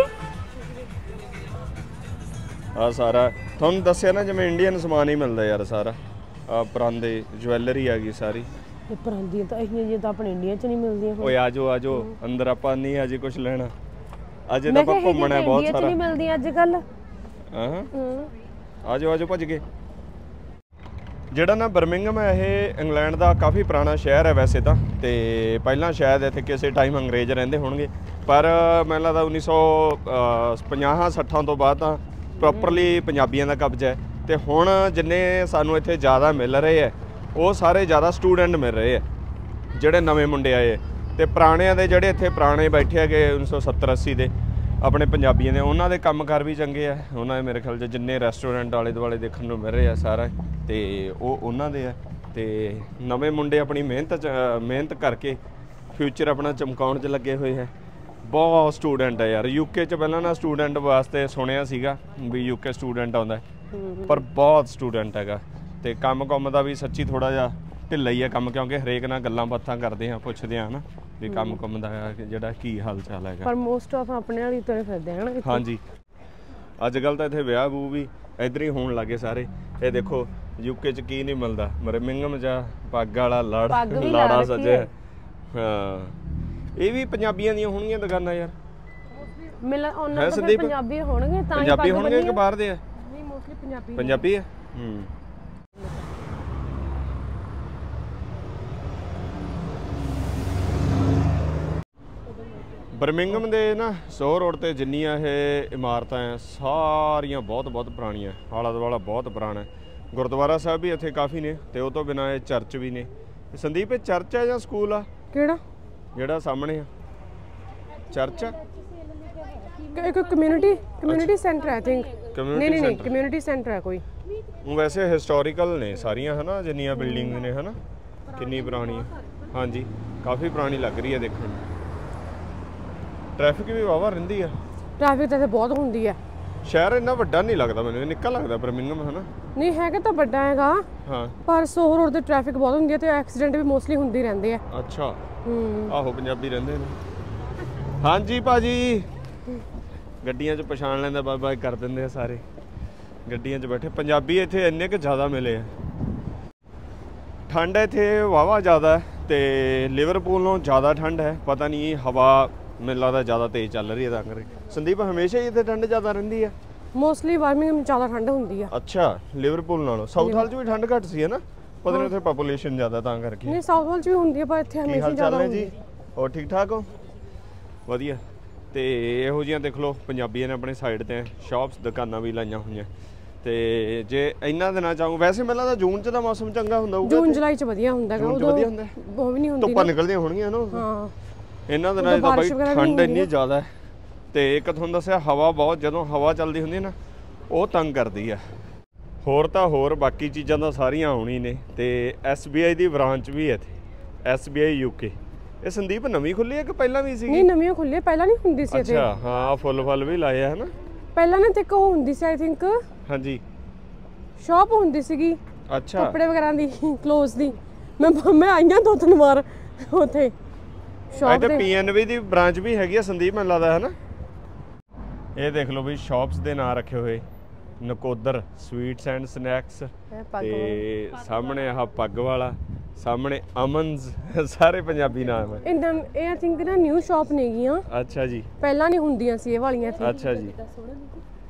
ਆ ਸਾਰਾ ਤੁਹਾਨੂੰ ਦੱਸਿਆ ਨਾ ਜਿਵੇਂ ਇੰਡੀਅਨ ਸਮਾਨ ਹੀ ਮਿਲਦਾ ਯਾਰ ਸਾਰਾ। ਆ ਪਰਾਂਦੇ ਜਵੈਲਰੀ ਆ ਗਈ ਸਾਰੀ। ਇਹ ਪਰਾਂਦੀਆਂ ਤਾਂ ਇਹ ਜੇ ਤਾਂ ਆਪਣੇ ਇੰਡੀਆ 'ਚ ਨਹੀਂ ਮਿਲਦੀਆਂ। ਓਏ ਆਜੋ ਆਜੋ ਅੰਦਰ, ਆਪਾਂ ਨਹੀਂ ਅਜੇ ਕੁਝ ਲੈਣਾ। ਅਜੇ ਤਾਂ ਆਪਾਂ ਘੁੰਮਣਾ ਬਹੁਤ ਸਾਰਾ। ਇੰਡੀਆ 'ਚ ਨਹੀਂ ਮਿਲਦੀਆਂ ਅੱਜ ਕੱਲ। ਹਾਂ ਆਜੋ ਆਜੋ ਭੱਜ ਕੇ। ਜਿਹੜਾ ਨਾ ਬਰਮਿੰਗਮ ਹੈ ਇਹ ਇੰਗਲੈਂਡ ਦਾ ਕਾਫੀ ਪੁਰਾਣਾ ਸ਼ਹਿਰ ਹੈ ਵੈਸੇ ਤਾਂ। ਤੇ ਪਹਿਲਾਂ ਸ਼ਾਇਦ ਇੱਥੇ ਕਿਸੇ ਟਾਈਮ ਅੰਗਰੇਜ਼ ਰਹਿੰਦੇ ਹੋਣਗੇ, ਪਰ ਮੈਨੂੰ ਲੱਗਦਾ ਉੱਨੀ ਸੌ ਪੰਜਾਹਾਂ ਸੱਠਾਂ ਤੋਂ ਬਾਅਦ ਤਾਂ ਪ੍ਰੋਪਰਲੀ ਪੰਜਾਬੀਆਂ ਦਾ ਕਬਜ਼ਾ ਹੈ। ਤੇ ਹੁਣ ਜਿੰਨੇ ਸਾਨੂੰ ਇੱਥੇ ਜ਼ਿਆਦਾ ਮਿਲ ਰਹੇ ਹੈ ਉਹ ਸਾਰੇ ਜ਼ਿਆਦਾ ਸਟੂਡੈਂਟ ਮਿਲ ਰਹੇ ਹੈ, ਜਿਹੜੇ ਨਵੇਂ ਮੁੰਡੇ ਆਏ। ਤੇ ਪੁਰਾਣਿਆਂ ਦੇ ਜਿਹੜੇ ਇੱਥੇ ਪੁਰਾਣੇ ਬੈਠੇ ਹੈਗੇ ਉੱਨੀ ਸੌ ਸੱਤਰ ਅੱਸੀ ਦੇ ਆਪਣੇ ਪੰਜਾਬੀਆਂ ਦੇ, ਉਹਨਾਂ ਦੇ ਕੰਮਕਾਰ ਵੀ ਚੰਗੇ ਆ। ਉਹਨਾਂ ਦੇ ਮੇਰੇ ਖਿਆਲ 'ਚ ਜਿੰਨੇ ਰੈਸਟੋਰੈਂਟ ਆਲੇ ਦੁਆਲੇ ਦੇਖਣ ਨੂੰ ਮਿਲ ਰਹੇ ਆ ਸਾਰਾ, ਤੇ ਉਹ ਉਹਨਾਂ ਦੇ ਆ। ਤੇ ਨਵੇਂ ਮੁੰਡੇ ਆਪਣੀ ਮਿਹਨਤ 'ਚ ਮਿਹਨਤ ਕਰਕੇ ਫਿਊਚਰ ਆਪਣਾ ਚਮਕਾਉਣ 'ਚ ਲੱਗੇ ਹੋਏ ਹੈ। ਬਹੁਤ ਸਟੂਡੈਂਟ ਹੈ ਯਾਰ। ਯੂਕੇ 'ਚ ਪਹਿਲਾਂ ਨਾ ਸਟੂਡੈਂਟ ਵਾਸਤੇ ਸੁਣਿਆ ਸੀਗਾ ਵੀ ਯੂਕੇ ਸਟੂਡੈਂਟ ਆਉਂਦਾ, ਪਰ ਬਹੁਤ ਸਟੂਡੈਂਟ ਹੈਗਾ। ਤੇ ਕੰਮ ਕੰਮ ਦਾ ਵੀ ਸੱਚੀ ਥੋੜ੍ਹਾ ਜਿਹਾ ਢਿੱਲਾ ਹੀ ਹੈ ਕੰਮ, ਕਿਉਂਕਿ ਹਰੇਕ ਨਾਲ ਗੱਲਾਂ ਬਾਤਾਂ ਕਰਦੇ ਆ, ਪੁੱਛਦੇ ਆ ਨਾ ਵੀ ਕੰਮ ਕੰਮ ਦਾ ਜਿਹੜਾ ਕੀ ਹਾਲ ਚਾਲ ਹੈਗਾ। ਪਰ ਮੋਸਟ ਆਫ ਆਪਣੇ ਵਾਲੀ ਤੁਰੇ ਫਿਰਦੇ ਹਨ। ਹਾਂਜੀ ਅੱਜ ਕੱਲ੍ਹ ਤਾਂ ਇੱਥੇ ਵਿਆਹ ਵੂ ਵੀ ਇੱਧਰ ਹੀ ਹੋਣ ਲੱਗੇ ਸਾਰੇ। ਇਹ ਦੇਖੋ ਯੂਕੇ 'ਚ ਕੀ ਨਹੀਂ ਮਿਲਦਾ, ਬਰਮਿੰਗਮ ਜਾਂ ਪੱਗ ਵਾਲਾ ਲੜ ਲਾੜਾ ਸੱਜੇ। ਹਾਂ ਇਹ ਵੀ ਪੰਜਾਬੀਆਂ ਦੀਆਂ ਹੋਣਗੀਆਂ ਦੁਕਾਨਾਂ ਯਾਰ। ਮਿਲ ਉਹਨਾਂ ਤੋਂ ਫਿਰ ਪੰਜਾਬੀ ਹੋਣਗੇ ਤਾਂ ਹੀ ਪੰਜਾਬੀ ਹੋਣਗੇ ਕਿ ਬਾਹਰ ਦੇ ਆ? ਨਹੀਂ ਮੋਸਟਲੀ ਪੰਜਾਬੀ ਪੰਜਾਬੀ ਆ। ਹੂੰ ਬਰਮਿੰਗਮ ਦੇ ਨਾ ਸੋ ਰੋਡ ਤੇ ਜਿੰਨੀਆਂ ਇਹ ਇਮਾਰਤਾਂ ਆ ਸਾਰੀਆਂ ਬਹੁਤ ਬਹੁਤ ਪੁਰਾਣੀਆਂ। ਆਲਾ ਦੁਆਲਾ ਬਹੁਤ ਪੁਰਾਣਾ। ਗੁਰਦੁਆਰਾ ਸਾਹਿਬ ਵੀ ਇੱਥੇ ਕਾਫੀ ਨੇ, ਤੇ ਉਹ ਤੋਂ ਬਿਨਾਂ ਇਹ ਚਰਚ ਵੀ ਨੇ। ਸੰਦੀਪ ਇਹ ਚਰਚ ਹੈ ਜਾਂ ਸਕੂਲ ਆ? ਕਿਹੜਾ? ਜਿਹੜਾ ਸਾਹਮਣੇ ਆ ਚਰਚ ਆ? ਇੱਕ community community centre I think. ਨਹੀਂ ਨਹੀਂ ਨਹੀਂ ਕਮਿਊਨਿਟੀ ਸੈਂਟਰ ਹੈ ਕੋਈ। ਉਹ ਵੈਸੇ ਹਿਸਟੋਰੀਕਲ ਨੇ ਸਾਰੀਆਂ ਹਨਾ, ਜਿੰਨੀਆਂ ਬਿਲਡਿੰਗਸ ਨੇ ਹਨਾ। ਕਿੰਨੀ ਪੁਰਾਣੀ ਹੈ। ਹਾਂਜੀ ਕਾਫੀ ਪੁਰਾਣੀ ਲੱਗ ਰਹੀ ਹੈ ਦੇਖਣ ਨੂੰ। ਟ੍ਰੈਫਿਕ ਵੀ ਵਾਵਾ ਰਹਿੰਦੀ ਆ। ਟ੍ਰੈਫਿਕ ਤਾਂ ਇੱਥੇ ਬਹੁਤ ਹੁੰਦੀ ਹੈ। ਸ਼ਹਿਰ ਇੰਨਾ ਵੱਡਾ ਨਹੀਂ ਲੱਗਦਾ ਮੈਨੂੰ, ਨਿੱਕਾ ਲੱਗਦਾ ਬਰਮਿੰਗਮ ਹਨਾ। ਨਹੀਂ ਹੈਗਾ ਤਾਂ ਵੱਡਾ ਹੈਗਾ ਹਾਂ, ਪਰ ਸੋਹੋ ਰੋਡ ਤੇ ਟ੍ਰੈਫਿਕ ਬਹੁਤ ਹੁੰਦੀ ਹੈ ਤੇ ਐਕਸੀਡੈਂਟ ਵੀ ਮੋਸਟਲੀ ਹੁੰਦੇ ਰਹਿੰਦੇ ਆ। ਅੱਛਾ ਹੂੰ ਆਹੋ ਪੰਜਾਬੀ ਰਹਿੰਦੇ ਨੇ। ਹਾਂਜੀ ਭਾਜੀ ਗੱਡੀਆਂ 'ਚ ਪਛਾਣ ਲੈਂਦਾ ਬਾਏ ਬਾਏ ਕਰ ਦਿੰਦੇ ਆ ਸਾਰੇ। ਗੱਡੀਆਂ 'ਚ ਬੈਠੇ ਪੰਜਾਬੀ ਇੱਥੇ ਇੰਨੇ ਕੁ ਜ਼ਿਆਦਾ ਮਿਲੇ ਆ। ਠੰਡ ਇੱਥੇ ਵਾਹਵਾ ਜ਼ਿਆਦਾ ਤੇ ਲਿਵਰਪੂਲ ਨਾਲੋਂ ਜ਼ਿਆਦਾ ਠੰਡ ਹੈ। ਪਤਾ ਨਹੀਂ ਹਵਾ ਮੈਨੂੰ ਲੱਗਦਾ ਜ਼ਿਆਦਾ ਤੇਜ਼ ਚੱਲ ਰਹੀ ਹੈ ਤਾਂ ਕਰਕੇ। ਸੰਦੀਪ ਹਮੇਸ਼ਾ ਹੀ ਇੱਥੇ ਠੰਡ ਜ਼ਿਆਦਾ ਰਹਿੰਦੀ ਹੈ? ਮੋਸਟਲੀ ਬਰਮਿੰਗਮ ਜ਼ਿਆਦਾ ਠੰਡ ਹੁੰਦੀ ਆ। ਅੱਛਾ ਲਿਵਰਪੂਲ ਨਾਲੋਂ। ਸਾਊਥ ਹਾਲ 'ਚ ਵੀ ਠੰਡ ਘੱਟ ਸੀ ਹੈ ਨਾ? ਪਤਾ ਨਹੀਂ ਉੱਥੇ ਪਾਪੂਲੇਸ਼ਨ ਜ਼ਿਆਦਾ ਤਾਂ ਕਰਕੇ। ਨਹੀਂ ਸਾਊਥ ਹਾਲ 'ਚ ਵੀ ਹੁੰਦੀ ਹੈ ਪਰ ਇੱਥੇ ਹਮੇਸ਼ਾ ਜ਼ਿਆਦਾ ਹੁੰਦੀ ਹੈ। ਹੋਰ ਠੀਕ ਠਾਕ ਹੋ? ਵਧੀਆ। ਤੇ ਇਹੋ ਜਿਹੀਆਂ ਦੇਖ ਲਓ ਪੰਜਾਬੀਆਂ ਨੇ ਆਪਣੇ ਸਾਈਡ ਤੇ ਸ਼ਾਪਸ ਦੁਕਾਨਾਂ ਵੀ ਲਾਈਆਂ ਹੋਈਆਂ। ਤੇ ਜੇ ਇਹਨਾਂ ਦਿਨਾਂ ਚਾਹੂੰ ਵੈਸੇ ਮੈਨੂੰ ਲੱਗਦਾ ਜੂਨ 'ਚ ਦਾ ਮੌਸਮ ਚੰਗਾ ਹੁੰਦਾ ਹੋਊਗਾ। ਜੂਨ ਜੁਲਾਈ 'ਚ ਵਧੀਆ ਹੁੰਦਾ ਹੈਗਾ। ਉਦੋਂ ਵਧੀਆ ਹੁੰਦਾ। ਉਹ ਵੀ ਨਹੀਂ ਹੁੰਦੀ ਧੁੱਪਾਂ ਨਿਕਲਦੀਆਂ ਹੋਣਗੀਆਂ ਨਾ। ਹਾਂ ਇਹਨਾਂ ਦਿਨਾਂ 'ਚ ਤਾਂ ਬਾਈ ਠੰਡ ਇੰਨੀ ਜ਼ਿਆਦਾ ਹੈ। ਤੇ ਇੱਕ ਤੁਹਾਨੂੰ ਦੱਸਿਆ ਹਵਾ ਬਹੁਤ, ਜਦੋਂ ਹਵਾ ਚੱਲਦੀ ਹੁੰਦੀ ਨਾ ਉਹ ਤੰਗ ਕਰਦੀ ਆ। ਹੋਰ ਤਾਂ ਹੋਰ ਬਾਕੀ ਚੀਜ਼ਾਂ ਤਾਂ ਸਾਰੀਆਂ ਆਉਣੀ ਨੇ। ਤੇ ਐਸ ਬੀ ਆਈ ਦੀ ਬ੍ਰਾਂਚ ਵੀ ਹੈ ਇੱਥੇ, ਐਸ ਬੀ ਆਈ ਯੂਕੇ। ਇਹ ਸੰਦੀਪ ਨਵੀਂ ਖੁੱਲੀ ਹੈ ਕਿ ਪਹਿਲਾਂ ਵੀ ਸੀ? ਨਹੀਂ ਨਵੀਂ ਖੁੱਲੀ ਹੈ, ਪਹਿਲਾਂ ਨਹੀਂ ਹੁੰਦੀ ਸੀ ਇੱਥੇ। ਅੱਛਾ ਹਾਂ ਫੁੱਲ ਫੁੱਲ ਵੀ ਲਾਏ ਆ ਹਨਾ। ਪਹਿਲਾਂ ਨਾ ਤੇ ਇੱਕ ਉਹ ਹੁੰਦੀ ਸੀ ਆਈ ਥਿੰਕ। ਹਾਂਜੀ ਸ਼ਾਪ ਹੁੰਦੀ ਸੀਗੀ ਅੱਛਾ ਕੱਪੜੇ ਵਗੈਰਾ ਦੀ ਕਲੋਥ ਦੀ। ਮੈਂ ਮੈਂ ਆਈਆਂ ਦੋ ਤਿੰਨ ਵਾਰ ਉੱਥੇ ਸ਼ਾਪ ਤੇ। ਪੀ ਐਨ ਬੀ ਦੀ ਬ੍ਰਾਂਚ ਵੀ ਹੈਗੀ ਆ ਸੰਦੀਪ ਮੈਨੂੰ ਲੱਗਦਾ ਹੈ ਨਾ। ਇਹ ਦੇਖ ਲਓ ਵੀ ਸ਼ਾਪਸ ਦੇ ਨਾਂ ਰੱਖੇ ਹੋਏ। ਨਕੋਦਰ ਸਵੀਟਸ ਐਂਡ ਸਨੈਕਸ, ਤੇ ਸਾਹਮਣੇ ਆਹ ਪੱਗ ਵਾਲਾ, ਸਾਹਮਣੇ ਅਮਨਸ, ਸਾਰੇ ਪੰਜਾਬੀ ਨਾਮ ਹੈ। ਇਦਾਂ ਇਹ ਆਈ ਥਿੰਕ ਨਾ ਨਿਊ ਸ਼ਾਪ ਨੇਗੀਆਂ। ਅੱਛਾ ਜੀ। ਪਹਿਲਾਂ ਨਹੀਂ ਹੁੰਦੀਆਂ ਸੀ ਇਹ ਵਾਲੀਆਂ ਇੱਥੇ। ਅੱਛਾ ਜੀ।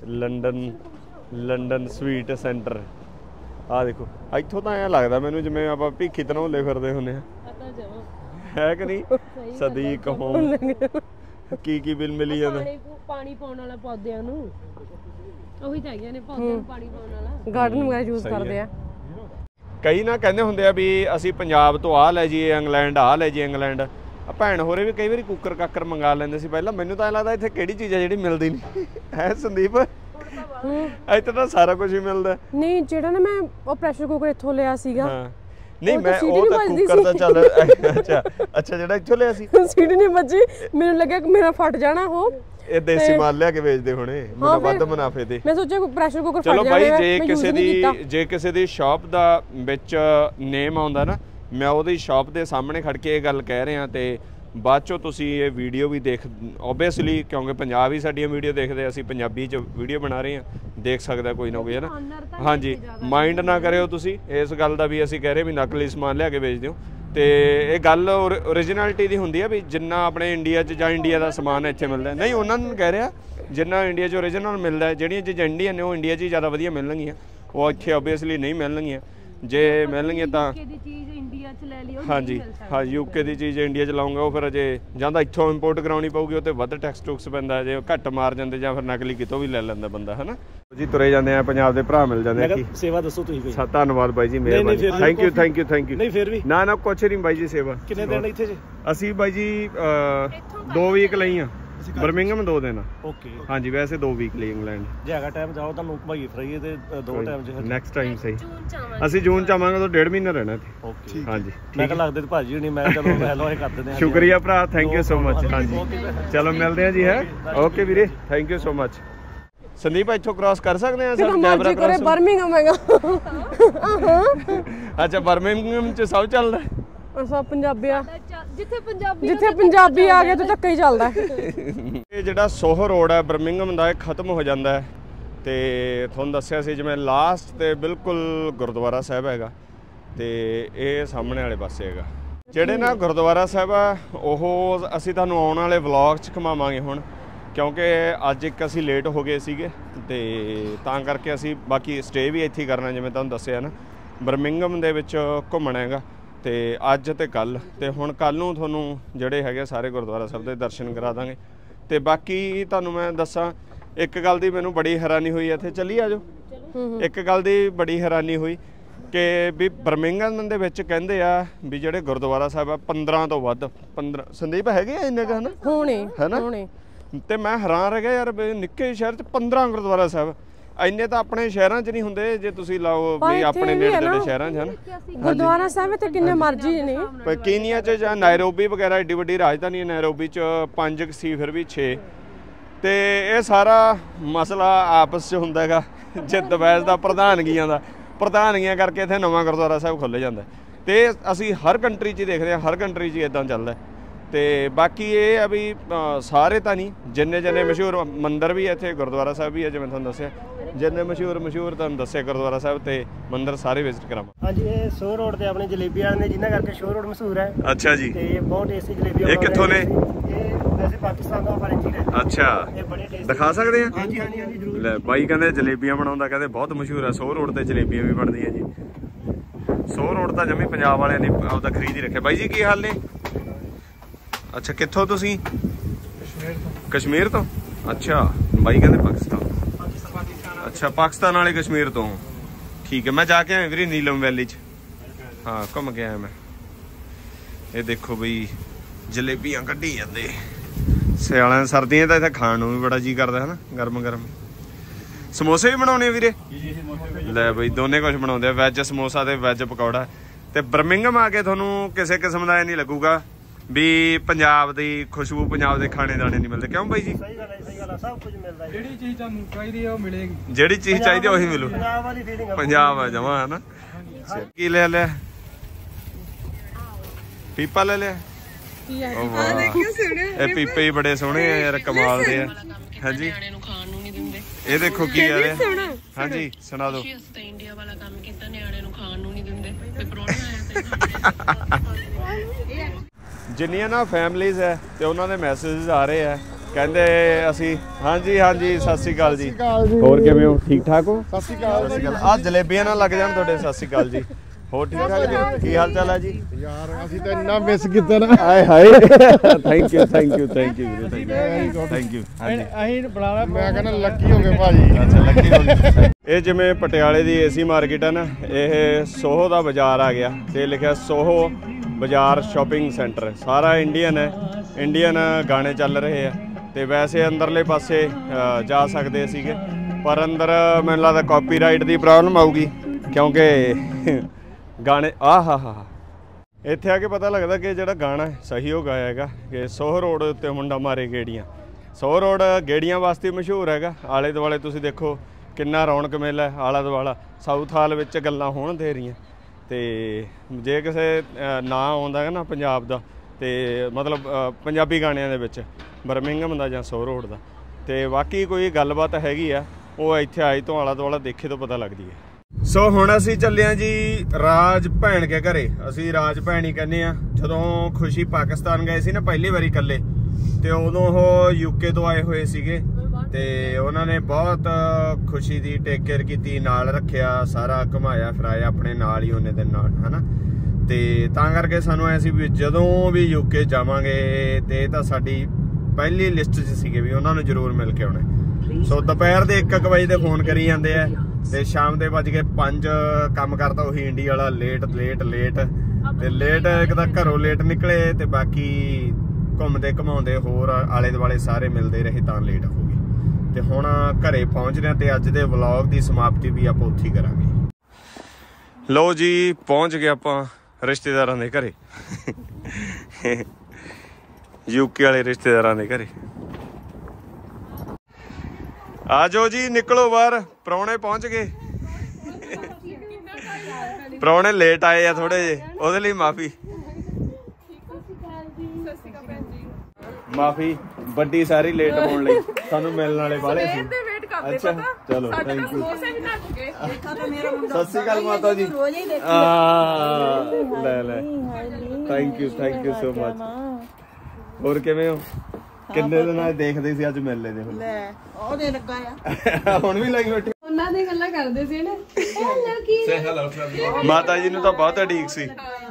ਲੰਡਨ ਲੰਡਨ ਸਵੀਟ ਸੈਂਟਰ ਆ ਦੇਖੋ ਇੱਥੋਂ ਤਾਂ ਐਂ ਲੱਗਦਾ ਮੈਨੂੰ ਜਿਵੇਂ ਆਪਾਂ ਭੀਖੀ ਧਨੌਲੇ ਫਿਰਦੇ ਹੁੰਦੇ ਆ ਹੈ ਕਿ ਨਹੀਂ ਸਦੀਕ ਹੋਮ ਕੀ ਕੀ ਬਿੱਲ ਮਿਲੀ ਜਾਂਦਾ ਪਾਣੀ ਪਾਉਣ ਵਾਲਾ ਪੌਦਿਆਂ ਨੂੰ ਉਹੀ ਤਾਂ ਹੈਗੀਆਂ ਨੇ ਪੌਦਿਆਂ ਨੂੰ ਪਾਣੀ ਪਾਉਣ ਵਾਲਾ ਗਾਰਡਨ ਵਗੈਰਾ ਯੂਜ਼ ਕਰਦੇ ਆ ਕਈ ਨਾ ਕਹਿੰਦੇ ਹੁੰਦੇ ਆ ਵੀ ਅਸੀਂ ਪੰਜਾਬ ਤੋਂ ਆ ਲੈ ਜਾਈਏ ਇੰਗਲੈਂਡ ਆ ਲੈ ਜਾਈਏ ਇੰਗਲੈਂਡ ਆ ਭੈਣ ਹੋਰੇ ਵੀ ਕਈ ਵਾਰੀ ਕੁੱਕਰ ਕਾਕਰ ਮੰਗਾ ਲੈਂਦੇ ਸੀ ਪਹਿਲਾਂ ਮੈਨੂੰ ਤਾਂ ਐਂ ਲੱਗਦਾ ਇੱਥੇ ਕਿਹੜੀ ਚੀਜ਼ ਆ ਜਿਹੜੀ ਮਿਲਦੀ ਨਹੀਂ ਹੈ ਸੰਦੀਪ ਇੱਥੇ ਤਾਂ ਸਾਰਾ ਕੁਝ ਹੀ ਮਿਲਦਾ ਨਹੀਂ ਜਿਹੜਾ ਨਾ ਮੈਂ ਉਹ ਪ੍ਰੈਸ਼ਰ ਕੁੱਕਰ ਇੱਥੋਂ ਲਿਆ ਸੀਗਾ ਨਹੀਂ ਮੈਂ ਉਹ ਤਾਂ ਕੁੱਕਰ ਦਾ ਚੱਲ ਅੱਛਾ ਅੱਛਾ ਜਿਹੜਾ ਇੱਥੋਂ ਲਿਆ ਸੀ ਸੀਟੀ ਨਹੀਂ ਵੱਜੀ ਮੈਨੂੰ ਲੱਗਿਆ ਕਿ ਮੇਰਾ ਫਟ ਜਾਣਾ ਉਹ ਇਹ ਦੇਸੀ ਮਾਲ ਲਿਆ ਕੇ ਵੇਚਦੇ ਹੋਣੇ ਮੈਨੂੰ ਵੱਧ ਮੁਨਾਫੇ ਦੇ ਮੈਂ ਸੋਚਿਆ ਪ੍ਰੈਸ਼ਰ ਕੁੱਕਰ ਫਟ ਜਾਣਾ ਚਲੋ ਭਾਈ ਜੇ ਕਿਸੇ ਦੀ ਜੇ ਕਿਸੇ ਦੀ ਸ਼ਾਪ ਦਾ ਵਿੱਚ ਨੇਮ ਆਉਂਦਾ ਨਾ ਮੈਂ ਉਹਦੀ ਸ਼ਾਪ ਦੇ ਸਾਹਮਣੇ ਖੜ ਕੇ ਇਹ ਗੱਲ ਕਹਿ ਰਿਹਾ ਤੇ ਬਾਅਦ ਚੋਂ ਤੁਸੀਂ ਇਹ ਵੀਡੀਓ ਵੀ ਦੇਖ ਓਬਵੀਅਸਲੀ ਕਿਉਂਕਿ ਪੰਜਾਬ ਹੀ ਸਾਡੀਆਂ ਵੀਡੀਓ ਦੇਖਦੇ ਅਸੀਂ ਪੰਜਾਬੀ 'ਚ ਵੀਡੀਓ ਬਣਾ ਰਹੇ ਹਾਂ ਦੇਖ ਸਕਦਾ ਕੋਈ ਨਾ ਕੋਈ ਹੈ ਨਾ ਹਾਂਜੀ ਮਾਈਂਡ ਨਾ ਕਰਿਓ ਤੁਸੀਂ ਇਸ ਗੱਲ ਦਾ ਵੀ ਅਸੀਂ ਕਹਿ ਰਹੇ ਵੀ ਨਕਲੀ ਸਮਾਨ ਲਿਆ ਕੇ ਵੇਚ ਦਿਓ ਤੇ ਇਹ ਗੱਲ ਓਰੀਜਨੈਲਿਟੀ ਦੀ ਹੁੰਦੀ ਆ ਵੀ ਜਿੰਨਾ ਆਪਣੇ ਇੰਡੀਆ 'ਚ ਜਾਂ ਇੰਡੀਆ ਦਾ ਸਮਾਨ ਇੱਥੇ ਮਿਲਦਾ ਨਹੀਂ ਉਹਨਾਂ ਨੂੰ ਕਹਿ ਰਿਹਾ ਜਿੰਨਾ ਇੰਡੀਆ 'ਚ ਓਰੀਜਨਲ ਮਿਲਦਾ ਜਿਹੜੀਆਂ ਚੀਜ਼ਾਂ ਇੰਡੀਅਨ ਨੇ ਉਹ ਇੰਡੀਆ 'ਚ ਹੀ ਜ਼ਿਆਦਾ ਵਧੀਆ ਮਿਲਣਗੀਆਂ ਉਹ ਇੱਥੇ ਓਬਵੀਅਸਲੀ ਨਹੀਂ ਮਿਲਣਗੀਆਂ ਜੇ ਮਿਲਣਗੀਆਂ ਤਾਂ ਹਾਂਜੀ ਹਾਂ ਯੂਕੇ ਦੀ ਚੀਜ਼ ਇੰਡੀਆ 'ਚ ਲਾਉਂਗਾ ਉਹ ਫਿਰ ਅਜੇ ਜਾਂ ਤਾਂ ਇੱਥੋਂ ਇੰਪੋਰਟ ਕਰਾਉਣੀ ਪਊਗੀ ਉਹ 'ਤੇ ਵੱਧ ਟੈਕਸ ਟੁਕਸ ਪੈਂਦਾ ਜੇ ਘੱਟ ਮਾਰ ਜਾਂਦੇ ਜਾਂ ਫਿਰ ਨਕਲੀ ਕਿਤੋਂ ਵੀ ਲੈ ਲੈਂਦਾ ਬੰਦਾ ਹੈ ਨਾ ਜੀ ਤੁਰੇ ਜਾਂਦੇ ਆ ਪੰਜਾਬ ਦੇ ਭਰਾ ਮਿਲ ਜਾਂਦੇ ਆ ਕੀ ਸੇਵਾ ਦੱਸੋ ਤੁਸੀਂ ਕੋਈ ਧੰਨਵਾਦ ਬਾਈ ਜੀ ਮਿਹਰਬਾਨੀ thank you thank you thank you ਨਹੀਂ ਫਿਰ ਵੀ ਨਾ ਨਾ ਕੁਛ ਨਹੀਂ ਬਾਈ ਜੀ ਸੇਵਾ ਕਿੰਨੇ ਦਿਨ ਇੱਥੇ ਜੀ ਅਸੀਂ ਬਾਈ ਜੀ ਦੋ ਵੀਕ ਲਈ ਆ ਬਰਮਿੰਗਮ ਦੋ ਦਿਨ ਓਕੇ ਹਾਂਜੀ ਵੈਸੇ ਦੋ ਵੀਕ ਲਈ ਇੰਗਲੈਂਡ ਜੇ ਹੈਗਾ ਟਾਈਮ ਜਾਓ ਤੁਹਾਨੂੰ ਭਾਈ ਫਰੀ ਤੇ ਦੋ ਟਾਈਮ ਜੇ ਨੈਕਸਟ ਟਾਈਮ ਸਹੀ ਅਸੀਂ ਜੂਨ ਚ ਆਵਾਂਗੇ ਤਾਂ ਡੇਢ ਮਹੀਨਾ ਰਹਿਣਾ ਇੱਥੇ ਓਕੇ ਹਾਂਜੀ ਮੈਂ ਕਿਹਾ ਲੱਗਦੇ ਤੇ ਭਾਜੀ ਹੁਣੀ ਮੈਂ ਚਲੋ ਹੈਲੋ ਇਹ ਕਰ ਦਿੰਦੇ ਆ ਸ਼ੁਕਰੀਆ ਭਰਾ ਥੈਂਕ ਯੂ ਸੋ ਮਚ ਹਾਂਜੀ ਚਲੋ ਮਿਲਦੇ ਆ ਜੀ ਹੈ ਓਕੇ ਵੀਰੇ thank you so much Sandeep ਇੱਥੋਂ ਕ੍ਰਾਸ ਕਰ ਸਕਦੇ ਆ ਸਰ ਕੈਮਰਾ ਕ੍ਰਾਸ ਬਰਮਿੰਗਮ ਹੈਗਾ ਅੱਛਾ ਬਰਮਿੰਗਮ ਚ ਸਭ ਚੱਲਦਾ ਸਭ ਪੰਜਾਬੀ ਆ ਜਿੱਥੇ ਪੰਜਾਬੀ ਜਿੱਥੇ ਪੰਜਾਬੀ ਆ ਗਏ ਤਾਂ ਧੱਕਾ ਹੀ ਚੱਲਦਾ ਇਹ ਜਿਹੜਾ ਸੋਹ ਰੋਡ ਹੈ ਬਰਮਿੰਗਮ ਦਾ ਇਹ ਖਤਮ ਹੋ ਜਾਂਦਾ ਹੈ ਤੇ ਤੁਹਾਨੂੰ ਦੱਸਿਆ ਸੀ ਜਿਵੇਂ ਲਾਸਟ ਤੇ ਬਿਲਕੁਲ ਗੁਰਦੁਆਰਾ ਸਾਹਿਬ ਹੈਗਾ ਤੇ ਇਹ ਸਾਹਮਣੇ ਵਾਲੇ ਪਾਸੇ ਹੈਗਾ ਜਿਹੜੇ ਨਾ ਗੁਰਦੁਆਰਾ ਸਾਹਿਬ ਆ ਉਹ ਅਸੀਂ ਤੁਹਾਨੂੰ ਆਉਣ ਵਾਲੇ ਵਲੌਗ 'ਚ ਘੁਮਾਵਾਂਗੇ ਹੁਣ ਕਿਉਂਕਿ ਅੱਜ ਇੱਕ ਅਸੀਂ ਲੇਟ ਹੋ ਗਏ ਸੀਗੇ ਤੇ ਤਾਂ ਕਰਕੇ ਅਸੀਂ ਬਾਕੀ ਸਟੇ ਵੀ ਇੱਥੇ ਹੀ ਕਰਨਾ ਜਿਵੇਂ ਤੁਹਾਨੂੰ ਦੱਸਿਆ ਨਾ ਬਰਮਿੰਗਮ ਦੇ ਵਿੱਚ ਘੁੰਮਣਾ ਹੈਗਾ ਤੇ ਅੱਜ ਤੇ ਕੱਲ ਤੇ ਹੁਣ ਕੱਲ ਨੂੰ ਤੁਹਾਨੂੰ ਜਿਹੜੇ ਹੈਗੇ ਸਾਰੇ ਗੁਰਦੁਆਰਾ ਸਾਹਿਬ ਦੇ ਦਰਸ਼ਨ ਕਰਾ ਦਾਂਗੇ ਤੇ ਬਾਕੀ ਤੁਹਾਨੂੰ ਮੈਂ ਦੱਸਾਂ ਇੱਕ ਗੱਲ ਦੀ ਮੈਨੂੰ ਬੜੀ ਹੈਰਾਨੀ ਹੋਈ ਇੱਥੇ ਚੱਲੀ ਆ ਜਾਓ ਇੱਕ ਗੱਲ ਦੀ ਬੜੀ ਹੈਰਾਨੀ ਹੋਈ ਕਿ ਵੀ ਬਰਮਿੰਗਮ ਦੇ ਵਿੱਚ ਕਹਿੰਦੇ ਆ ਵੀ ਜਿਹੜੇ ਗੁਰਦੁਆਰਾ ਸਾਹਿਬ ਆ ਪੰਦਰਾਂ ਤੋਂ ਵੱਧ ਪੰਦਰਾਂ ਸੰਦੀਪ ਹੈਗੇ ਆ ਇੰਨੇ ਕੁ ਹਨਾ ਹੋਣੇ ਹਨਾ ਤੇ ਮੈਂ ਹੈਰਾਨ ਰਹਿ ਗਿਆ ਯਾਰ ਨਿੱਕੇ ਸ਼ਹਿਰ 'ਚ ਪੰਦਰਾਂ ਗੁਰਦੁਆਰਾ ਸਾਹਿਬ ਇੰਨੇ ਤਾਂ ਆਪਣੇ ਸ਼ਹਿਰਾਂ 'ਚ ਨਹੀਂ ਹੁੰਦੇ ਜੇ ਤੁਸੀਂ ਲਾਓ ਵੀ ਆਪਣੇ ਨੇੜੇ ਦੇ ਸ਼ਹਿਰਾਂ 'ਚ ਹਨ ਗੁਰਦੁਆਰਾ ਸਾਹਿਬ ਤੇ ਕਿੰਨੇ ਮਰਜ਼ੀ ਨੇ ਪਰ ਕੀਨੀਆ 'ਚ ਜਾਂ ਨਾਇਰੋਬੀ ਵਗੈਰਾ ਏਡੀ ਵੱਡੀ ਰਾਜਧਾਨੀ ਹੈ ਨਾਇਰੋਬੀ 'ਚ ਪੰਜ ਸੀ ਫਿਰ ਵੀ ਛੇ ਤੇ ਇਹ ਸਾਰਾ ਮਸਲਾ ਆਪਸ 'ਚ ਹੁੰਦਾ ਹੈਗਾ ਜਿੱਦ ਬਹਿਸ ਦਾ ਪ੍ਰਧਾਨਗੀਆਂ ਦਾ ਪ੍ਰਧਾਨਗੀਆਂ ਕਰਕੇ ਇੱਥੇ ਨਵਾਂ ਗੁਰਦੁਆਰਾ ਸਾਹਿਬ ਖੁੱਲ੍ਹ ਜਾਂਦਾ ਤੇ ਅਸੀਂ ਹਰ ਕੰਟਰੀ 'ਚ ਹੀ ਦੇਖਦੇ ਹਾਂ ਹਰ ਕੰਟਰੀ 'ਚ ਇੱਦਾਂ ਚੱਲਦਾ ਤੇ ਬਾਕੀ ਇਹ ਆ ਵੀ ਸਾਰੇ ਤਾਂ ਨਹੀਂ ਜਿੰਨੇ ਜਿੰਨੇ ਮਸ਼ਹੂਰ ਮੰਦਿਰ ਵੀ ਇੱਥੇ ਗੁਰਦੁਆਰਾ ਸਾਹਿਬ ਵੀ ਹੈ ਜਿਵੇਂ ਤੁਹਾਨੂੰ ਦੱਸਿਆ ਜਿੰਨੇ ਮਸ਼ਹੂਰ ਮਸ਼ਹੂਰ ਤੁਹਾਨੂੰ ਦੱਸਿਆ ਗੁਰਦੁਆਰਾ ਸਾਹਿਬ ਤੇ ਮੰਦਿਰ ਸਾਰੇ ਵਿਜ਼ਿਟ ਕਰਾਵਾਂ ਹਾਂਜੀ ਇਹ ਸ਼ੋਅ ਰੋਡ ਤੇ ਆਪਣੇ ਜਲੇਬੀ ਵਾਲੇ ਨੇ ਜਿਨ੍ਹਾਂ ਕਰਕੇ ਸ਼ੋਅ ਰੋਡ ਮਸ਼ਹੂਰ ਹੈ ਅੱਛਾ ਜੀ ਤੇ ਬਹੁਤ ਟੇਸਟੀ ਜਲੇਬੀ ਇਹ ਕਿੱਥੋਂ ਨੇ ਇਹ ਵੈਸੇ ਪਾਕਿਸਤਾਨ ਦਾ origin ਹੈ ਅੱਛਾ ਇਹ ਬੜੇ ਟੇਸਟੀ ਦਿਖਾ ਸਕਦੇ ਆ ਹਾਂਜੀ ਹਾਂਜੀ ਹਾਂਜੀ ਜ਼ਰੂਰ ਲੈ ਬਾਈ ਕਹਿੰਦੇ ਜਲੇਬੀਆਂ ਬਣਾਉਂਦਾ ਕਹਿੰਦੇ ਬਹੁਤ ਮਸ਼ਹੂਰ ਹੈ ਸ਼ੋਅ ਰੋਡ ਤੇ ਜਲੇਬੀਆਂ ਵੀ ਬਣਦੀਆਂ ਜੀ ਸ਼ੋਅ ਰੋਡ ਤਾਂ ਜਮੀ ਪੰਜਾਬ ਵਾਲਿਆਂ ਨੇ ਆਪਦਾ ਖਰੀਦ ਹੀ ਰੱਖਿਆ ਬਾਈ ਜੀ ਕੀ ਹਾਲ ਨੇ ਅੱਛਾ ਕਿੱਥੋਂ ਤੁਸੀਂ ਕਸ਼ਮੀਰ ਤੋਂ ਕਸ਼ਮੀਰ ਤੋਂ ਅੱਛਾ ਬਾਈ ਕਹਿੰਦੇ ਪਾਕਿਸਤਾਨ ਅੱਛਾ ਪਾਕਿਸਤਾਨ ਵਾਲੇ ਕਸ਼ਮੀਰ ਤੋਂ ਠੀਕ ਹੈ ਮੈਂ ਜਾ ਕੇ ਆਇਆ ਵੀਰੇ ਨੀਲਮ ਵੈਲੀ 'ਚ ਹਾਂ ਘੁੰਮ ਕੇ ਆਇਆ ਮੈਂ ਇਹ ਦੇਖੋ ਬਈ ਜਲੇਬੀਆਂ ਕੱਢੀ ਜਾਂਦੇ ਸਿਆਲਾਂ ਸਰਦੀਆਂ ਤਾਂ ਇੱਥੇ ਖਾਣ ਨੂੰ ਵੀ ਬੜਾ ਜੀ ਕਰਦਾ ਹੈ ਨਾ ਗਰਮ ਗਰਮ ਸਮੋਸੇ ਵੀ ਬਣਾਉਣੇ ਆ ਵੀਰੇ ਲੈ ਬਈ ਦੋਨੇ ਕੁਝ ਬਣਾਉਂਦੇ ਆ ਵੈਜ ਸਮੋਸਾ ਤੇ ਵੈਜ ਪਕੌੜਾ ਤੇ ਬਰਮਿੰਗਮ ਆ ਕੇ ਤੁਹਾਨੂੰ ਕਿਸੇ ਕਿਸਮ ਦਾ ਇਹ ਨਹੀਂ ਲੱਗੂਗਾ ਵੀ ਪੰਜਾਬ ਦੀ ਖੁਸ਼ਬੂ ਪੰਜਾਬ ਦੇ ਖਾਣੇ ਦਾਣੇ ਨਹੀਂ ਮਿਲਦੇ ਕਿਉਂ ਬਾਈ ਜੀ ਸਹੀ ਗੱਲ ਹੈ ਸਹੀ ਗੱਲ ਹੈ ਸਭ ਕੁਝ ਮਿਲਦਾ ਹੈ ਜਿਹੜੀ ਚੀਜ਼ ਤੁਹਾਨੂੰ ਚਾਹੀਦੀ ਹੈ ਉਹ ਮਿਲੇਗੀ ਜਿਹੜੀ ਚੀਜ਼ ਚਾਹੀਦੀ ਉਹੀ ਮਿਲੂ ਪੰਜਾਬ ਵਾਲੀ ਫੀਲਿੰਗ ਹੈ ਪੰਜਾਬ ਆ ਜਮਾ ਹੈ ਨਾ ਕੀ ਲੈ ਲਿਆ ਪੀਪਾ ਲੈ ਲਿਆ ਆ ਦੇਖਿਓ ਸੋਹਣੇ ਇਹ ਪੀਪੇ ਹੀ ਬੜੇ ਸੋਹਣੇ ਆ ਯਾਰ ਕਮਾਲ ਦੇ ਆ ਹਾਂਜੀ ਇਹ ਦੇਖੋ ਕੀ ਆ ਰਿਹਾ ਹਾਂਜੀ ਸੁਣਾ ਦਿਓ ਇੰਡੀਆ ਵਾਲਾ ਕੰਮ ਕੀਤਾ ਨਿਆਣੇ ਨੂੰ ਖਾਣ ਨੂੰ ਨਹੀਂ ਦਿੰਦੇ ਤੇ ਪਰੌਣੇ ਆਇਆ ਤੇ ਜਿੰਨੀਆਂ ਨਾ ਫੈਮਲੀਜ਼ ਹੈ ਤੇ ਉਹਨਾਂ ਦੇ ਮੈਸੇजेस ਆ ਰਹੇ ਆ ਕਹਿੰਦੇ ਅਸੀਂ ਹਾਂਜੀ ਹਾਂਜੀ ਸਤਿ ਸ਼੍ਰੀ ਅਕਾਲ ਜੀ। ਹੋਰ ਕਿਵੇਂ ਹੋ? ਠੀਕ ਠਾਕ ਹੋ? ਸਤਿ ਸ਼੍ਰੀ ਅਕਾਲ। ਆ ਜਲੇਬੀਆਂ ਨਾਲ ਲੱਗ ਜਾਣ ਤੁਹਾਡੇ। ਸਤਿ ਸ਼੍ਰੀ ਅਕਾਲ ਜੀ। ਹੋਰ ਠੀਕ ਠਾਕ ਜੀ? ਕੀ ਹਾਲ ਚਾਲ ਹੈ ਜੀ? ਯਾਰ ਅਸੀਂ ਤਾਂ ਇੰਨਾ ਮਿਸ ਕੀਤਾ ਨਾ। ਹਾਏ ਹਾਏ thank you thank you thank you thank you. ਹਾਂਜੀ ਅਸੀਂ ਬਣਾ ਮੈਂ ਕਹਿੰਦਾ ਲੱਕੀ ਹੋ ਗਏ ਭਾਜੀ। ਅੱਛਾ ਲੱਕੀ ਹੋ ਗਏ। ਇਹ ਜਿਵੇਂ ਪਟਿਆਲੇ ਦੀ ਏਸੀ ਮਾਰਕੀਟ ਹੈ ਨਾ, ਇਹ ਸੋਹੋ ਦਾ ਬਾਜ਼ਾਰ ਆ ਗਿਆ ਤੇ ਲਿਖਿਆ ਸੋਹੋ ਬਾਜ਼ਾਰ ਸ਼ਾਪਿੰਗ ਸੈਂਟਰ। ਸਾਰਾ ਇੰਡੀਅਨ ਹੈ, ਇੰਡੀਅਨ ਗਾਣੇ ਚੱਲ ਰਹੇ ਆ ਤੇ ਵੈਸੇ ਅੰਦਰਲੇ ਪਾਸੇ ਜਾ ਸਕਦੇ ਸੀਗੇ ਪਰ ਅੰਦਰ ਮੈਨੂੰ ਲੱਗਦਾ ਕਾਪੀਰਾਈਟ ਦੀ ਪ੍ਰੋਬਲਮ ਆਊਗੀ ਕਿਉਂਕਿ ਗਾਣੇ ਆਹ ਹਾ ਹਾ ਇੱਥੇ ਆ ਕੇ ਪਤਾ ਲੱਗਦਾ ਕਿ ਜਿਹੜਾ ਗਾਣਾ ਸਹੀ ਹੋ ਗਾਇਆ ਹੈਗਾ ਕਿ ਸੋਹ ਰੋਡ ਉੱਤੇ ਮੁੰਡਾ ਮਾਰੇ ਗੇੜੀਆਂ। ਸੋਹ ਰੋਡ ਗੇੜੀਆਂ ਵਾਸਤੇ ਮਸ਼ਹੂਰ ਹੈਗਾ। ਆਲੇ ਦੁਆਲੇ ਤੁਸੀਂ ਦੇਖੋ ਕਿੰਨਾ ਰੌਣਕ ਮੇਲਾ ਹੈ ਆਲਾ ਦੁਆਲਾ। ਸਾਊਥ ਹਾਲ ਵਿੱਚ ਗੱਲਾਂ ਹੋਣ ਦੇ ਰਹੀਆਂ ਤੇ ਜੇ ਕਿਸੇ ਨਾਂ ਆਉਂਦਾ ਹੈ ਨਾ ਪੰਜਾਬ ਦਾ ਤੇ ਮਤਲਬ ਪੰਜਾਬੀ ਗਾਣਿਆਂ ਦੇ ਵਿੱਚ ਬਰਮਿੰਘਮ ਦਾ ਜਾਂ ਸੋਹ ਰੋਡ ਦਾ ਤੇ ਬਾਕੀ ਕੋਈ ਗੱਲਬਾਤ ਹੈਗੀ ਆ ਉਹ ਇੱਥੇ ਆਈ ਤੋਂ ਆਲਾ ਦੁਆਲਾ ਦੇਖੇ ਤੋਂ ਪਤਾ ਲੱਗਦੀ ਹੈ। ਸੋ ਹੁਣ ਅਸੀਂ ਚੱਲੇ ਹਾਂ ਜੀ ਰਾਜ ਭੈਣ ਕੇ ਘਰੇ। ਅਸੀਂ ਰਾਜ ਭੈਣ ਹੀ ਕਹਿੰਦੇ ਆ। ਜਦੋਂ ਖੁਸ਼ੀ ਪਾਕਿਸਤਾਨ ਗਏ ਸੀ ਨਾ ਪਹਿਲੀ ਵਾਰੀ ਇਕੱਲੇ ਤੇ ਉਦੋਂ ਉਹ ਯੂਕੇ ਤੋਂ ਆਏ ਹੋਏ ਸੀਗੇ ਤੇ ਉਹਨਾਂ ਨੇ ਬਹੁਤ ਖੁਸ਼ੀ ਦੀ ਟੇਕ ਕੇਅਰ ਕੀਤੀ, ਨਾਲ ਰੱਖਿਆ, ਸਾਰਾ ਘੁਮਾਇਆ ਫਿਰਾਇਆ ਆਪਣੇ ਨਾਲ ਹੀ ਉਹਨੇ ਦਿਨ ਨਾਲ ਹਨਾ। ਤੇ ਤਾਂ ਕਰਕੇ ਸਾਨੂੰ ਐ ਸੀ ਵੀ ਜਦੋਂ ਵੀ ਯੂਕੇ ਜਾਵਾਂਗੇ ਤੇ ਇਹ ਤਾਂ ਸਾਡੀ ਪਹਿਲੀ ਲਿਸਟ 'ਚ ਸੀਗੇ ਵੀ ਉਹਨਾਂ ਨੂੰ ਜ਼ਰੂਰ ਮਿਲ ਕੇ ਆਉਣਾ। ਸੋ ਦੁਪਹਿਰ ਦੇ ਇੱਕ ਇੱਕ ਵਜੇ ਦੇ ਫੋਨ ਕਰੀ ਜਾਂਦੇ ਆ ਤੇ ਸ਼ਾਮ ਦੇ ਵੱਜ ਕੇ ਪੰਜ। ਕੰਮ ਕਰਦਾ ਉਹੀ ਇੰਡੀਆ ਵਾਲਾ ਲੇਟ ਲੇਟ ਲੇਟ ਤੇ ਲੇਟ ਇੱਕ ਤਾਂ ਘਰੋਂ ਲੇਟ ਨਿਕਲੇ ਤੇ ਬਾਕੀ ਘੁੰਮਦੇ ਘਮਾਉਂਦੇ ਹੋਰ ਆਲੇ ਦੁਆਲੇ ਸਾਰੇ ਮਿਲਦੇ ਰਹੇ ਤਾਂ ਲੇਟ ਹੋ ਗਏ। ਤੇ ਹੁਣ ਘਰੇ ਪਹੁੰਚ ਰਹੇ ਤੇ ਅੱਜ ਦੇ ਵਲੌਗ ਦੀ ਸਮਾਪਤੀ ਵੀ ਆਪਾਂ ਉੱਥੇ ਹੀ ਕਰਾਂਗੇ। ਲਓ ਜੀ ਪਹੁੰਚ ਗਏ ਆਪਾਂ ਰਿਸ਼ਤੇਦਾਰਾਂ ਦੇ ਘਰੇ ਯੂਕੇ ਵਾਲੇ ਰਿਸ਼ਤੇਦਾਰਾਂ ਦੇ ਘਰੇ। ਆ ਜਾਓ ਜੀ ਨਿਕਲੋ ਬਾਹਰ, ਪ੍ਰਾਹੁਣੇ ਪਹੁੰਚ ਗਏ। ਪ੍ਰਾਹੁਣੇ ਲੇਟ ਆਏ ਆ ਥੋੜੇ ਜਿਹੇ, ਉਹਦੇ ਲਈ ਮਾਫੀ ਮਾਫੀ ਵੱਡੀ ਸਾਰੀ ਲੇਟ ਹੋਣ ਲਈ। ਸਾਨੂੰ ਮਿਲਣ ਵਾਲੇ ਵਾਲੇ ਸੀ। ਅੱਛਾ ਚਲੋ ਥੈਂਕ ਯੂ। ਸਤਿ ਸ਼੍ਰੀ ਅਕਾਲ ਮਾਤਾ ਜੀ। ਲੈ ਲੈ thank you thank you so much. ਹੋਰ ਕਿਵੇਂ ਹੋ? ਕਿੰਨੇ ਦਿਨਾਂ ਦੇਖਦੇ ਸੀ ਅੱਜ ਮੇਲੇ ਦੇ। ਲੈ ਉਹਦੇ ਲੱਗਾ ਆ ਹੁਣ ਵੀ ਲੱਗ ਬੈਠੇ ਉਹਨਾਂ ਦੀ ਗੱਲਾਂ ਕਰਦੇ ਸੀ ਨਾ। ਹੈਲੋ ਕੀ ਮਾਤਾ ਜੀ ਨੂੰ ਤਾਂ ਬਹੁਤ ਉਡੀਕ ਸੀ।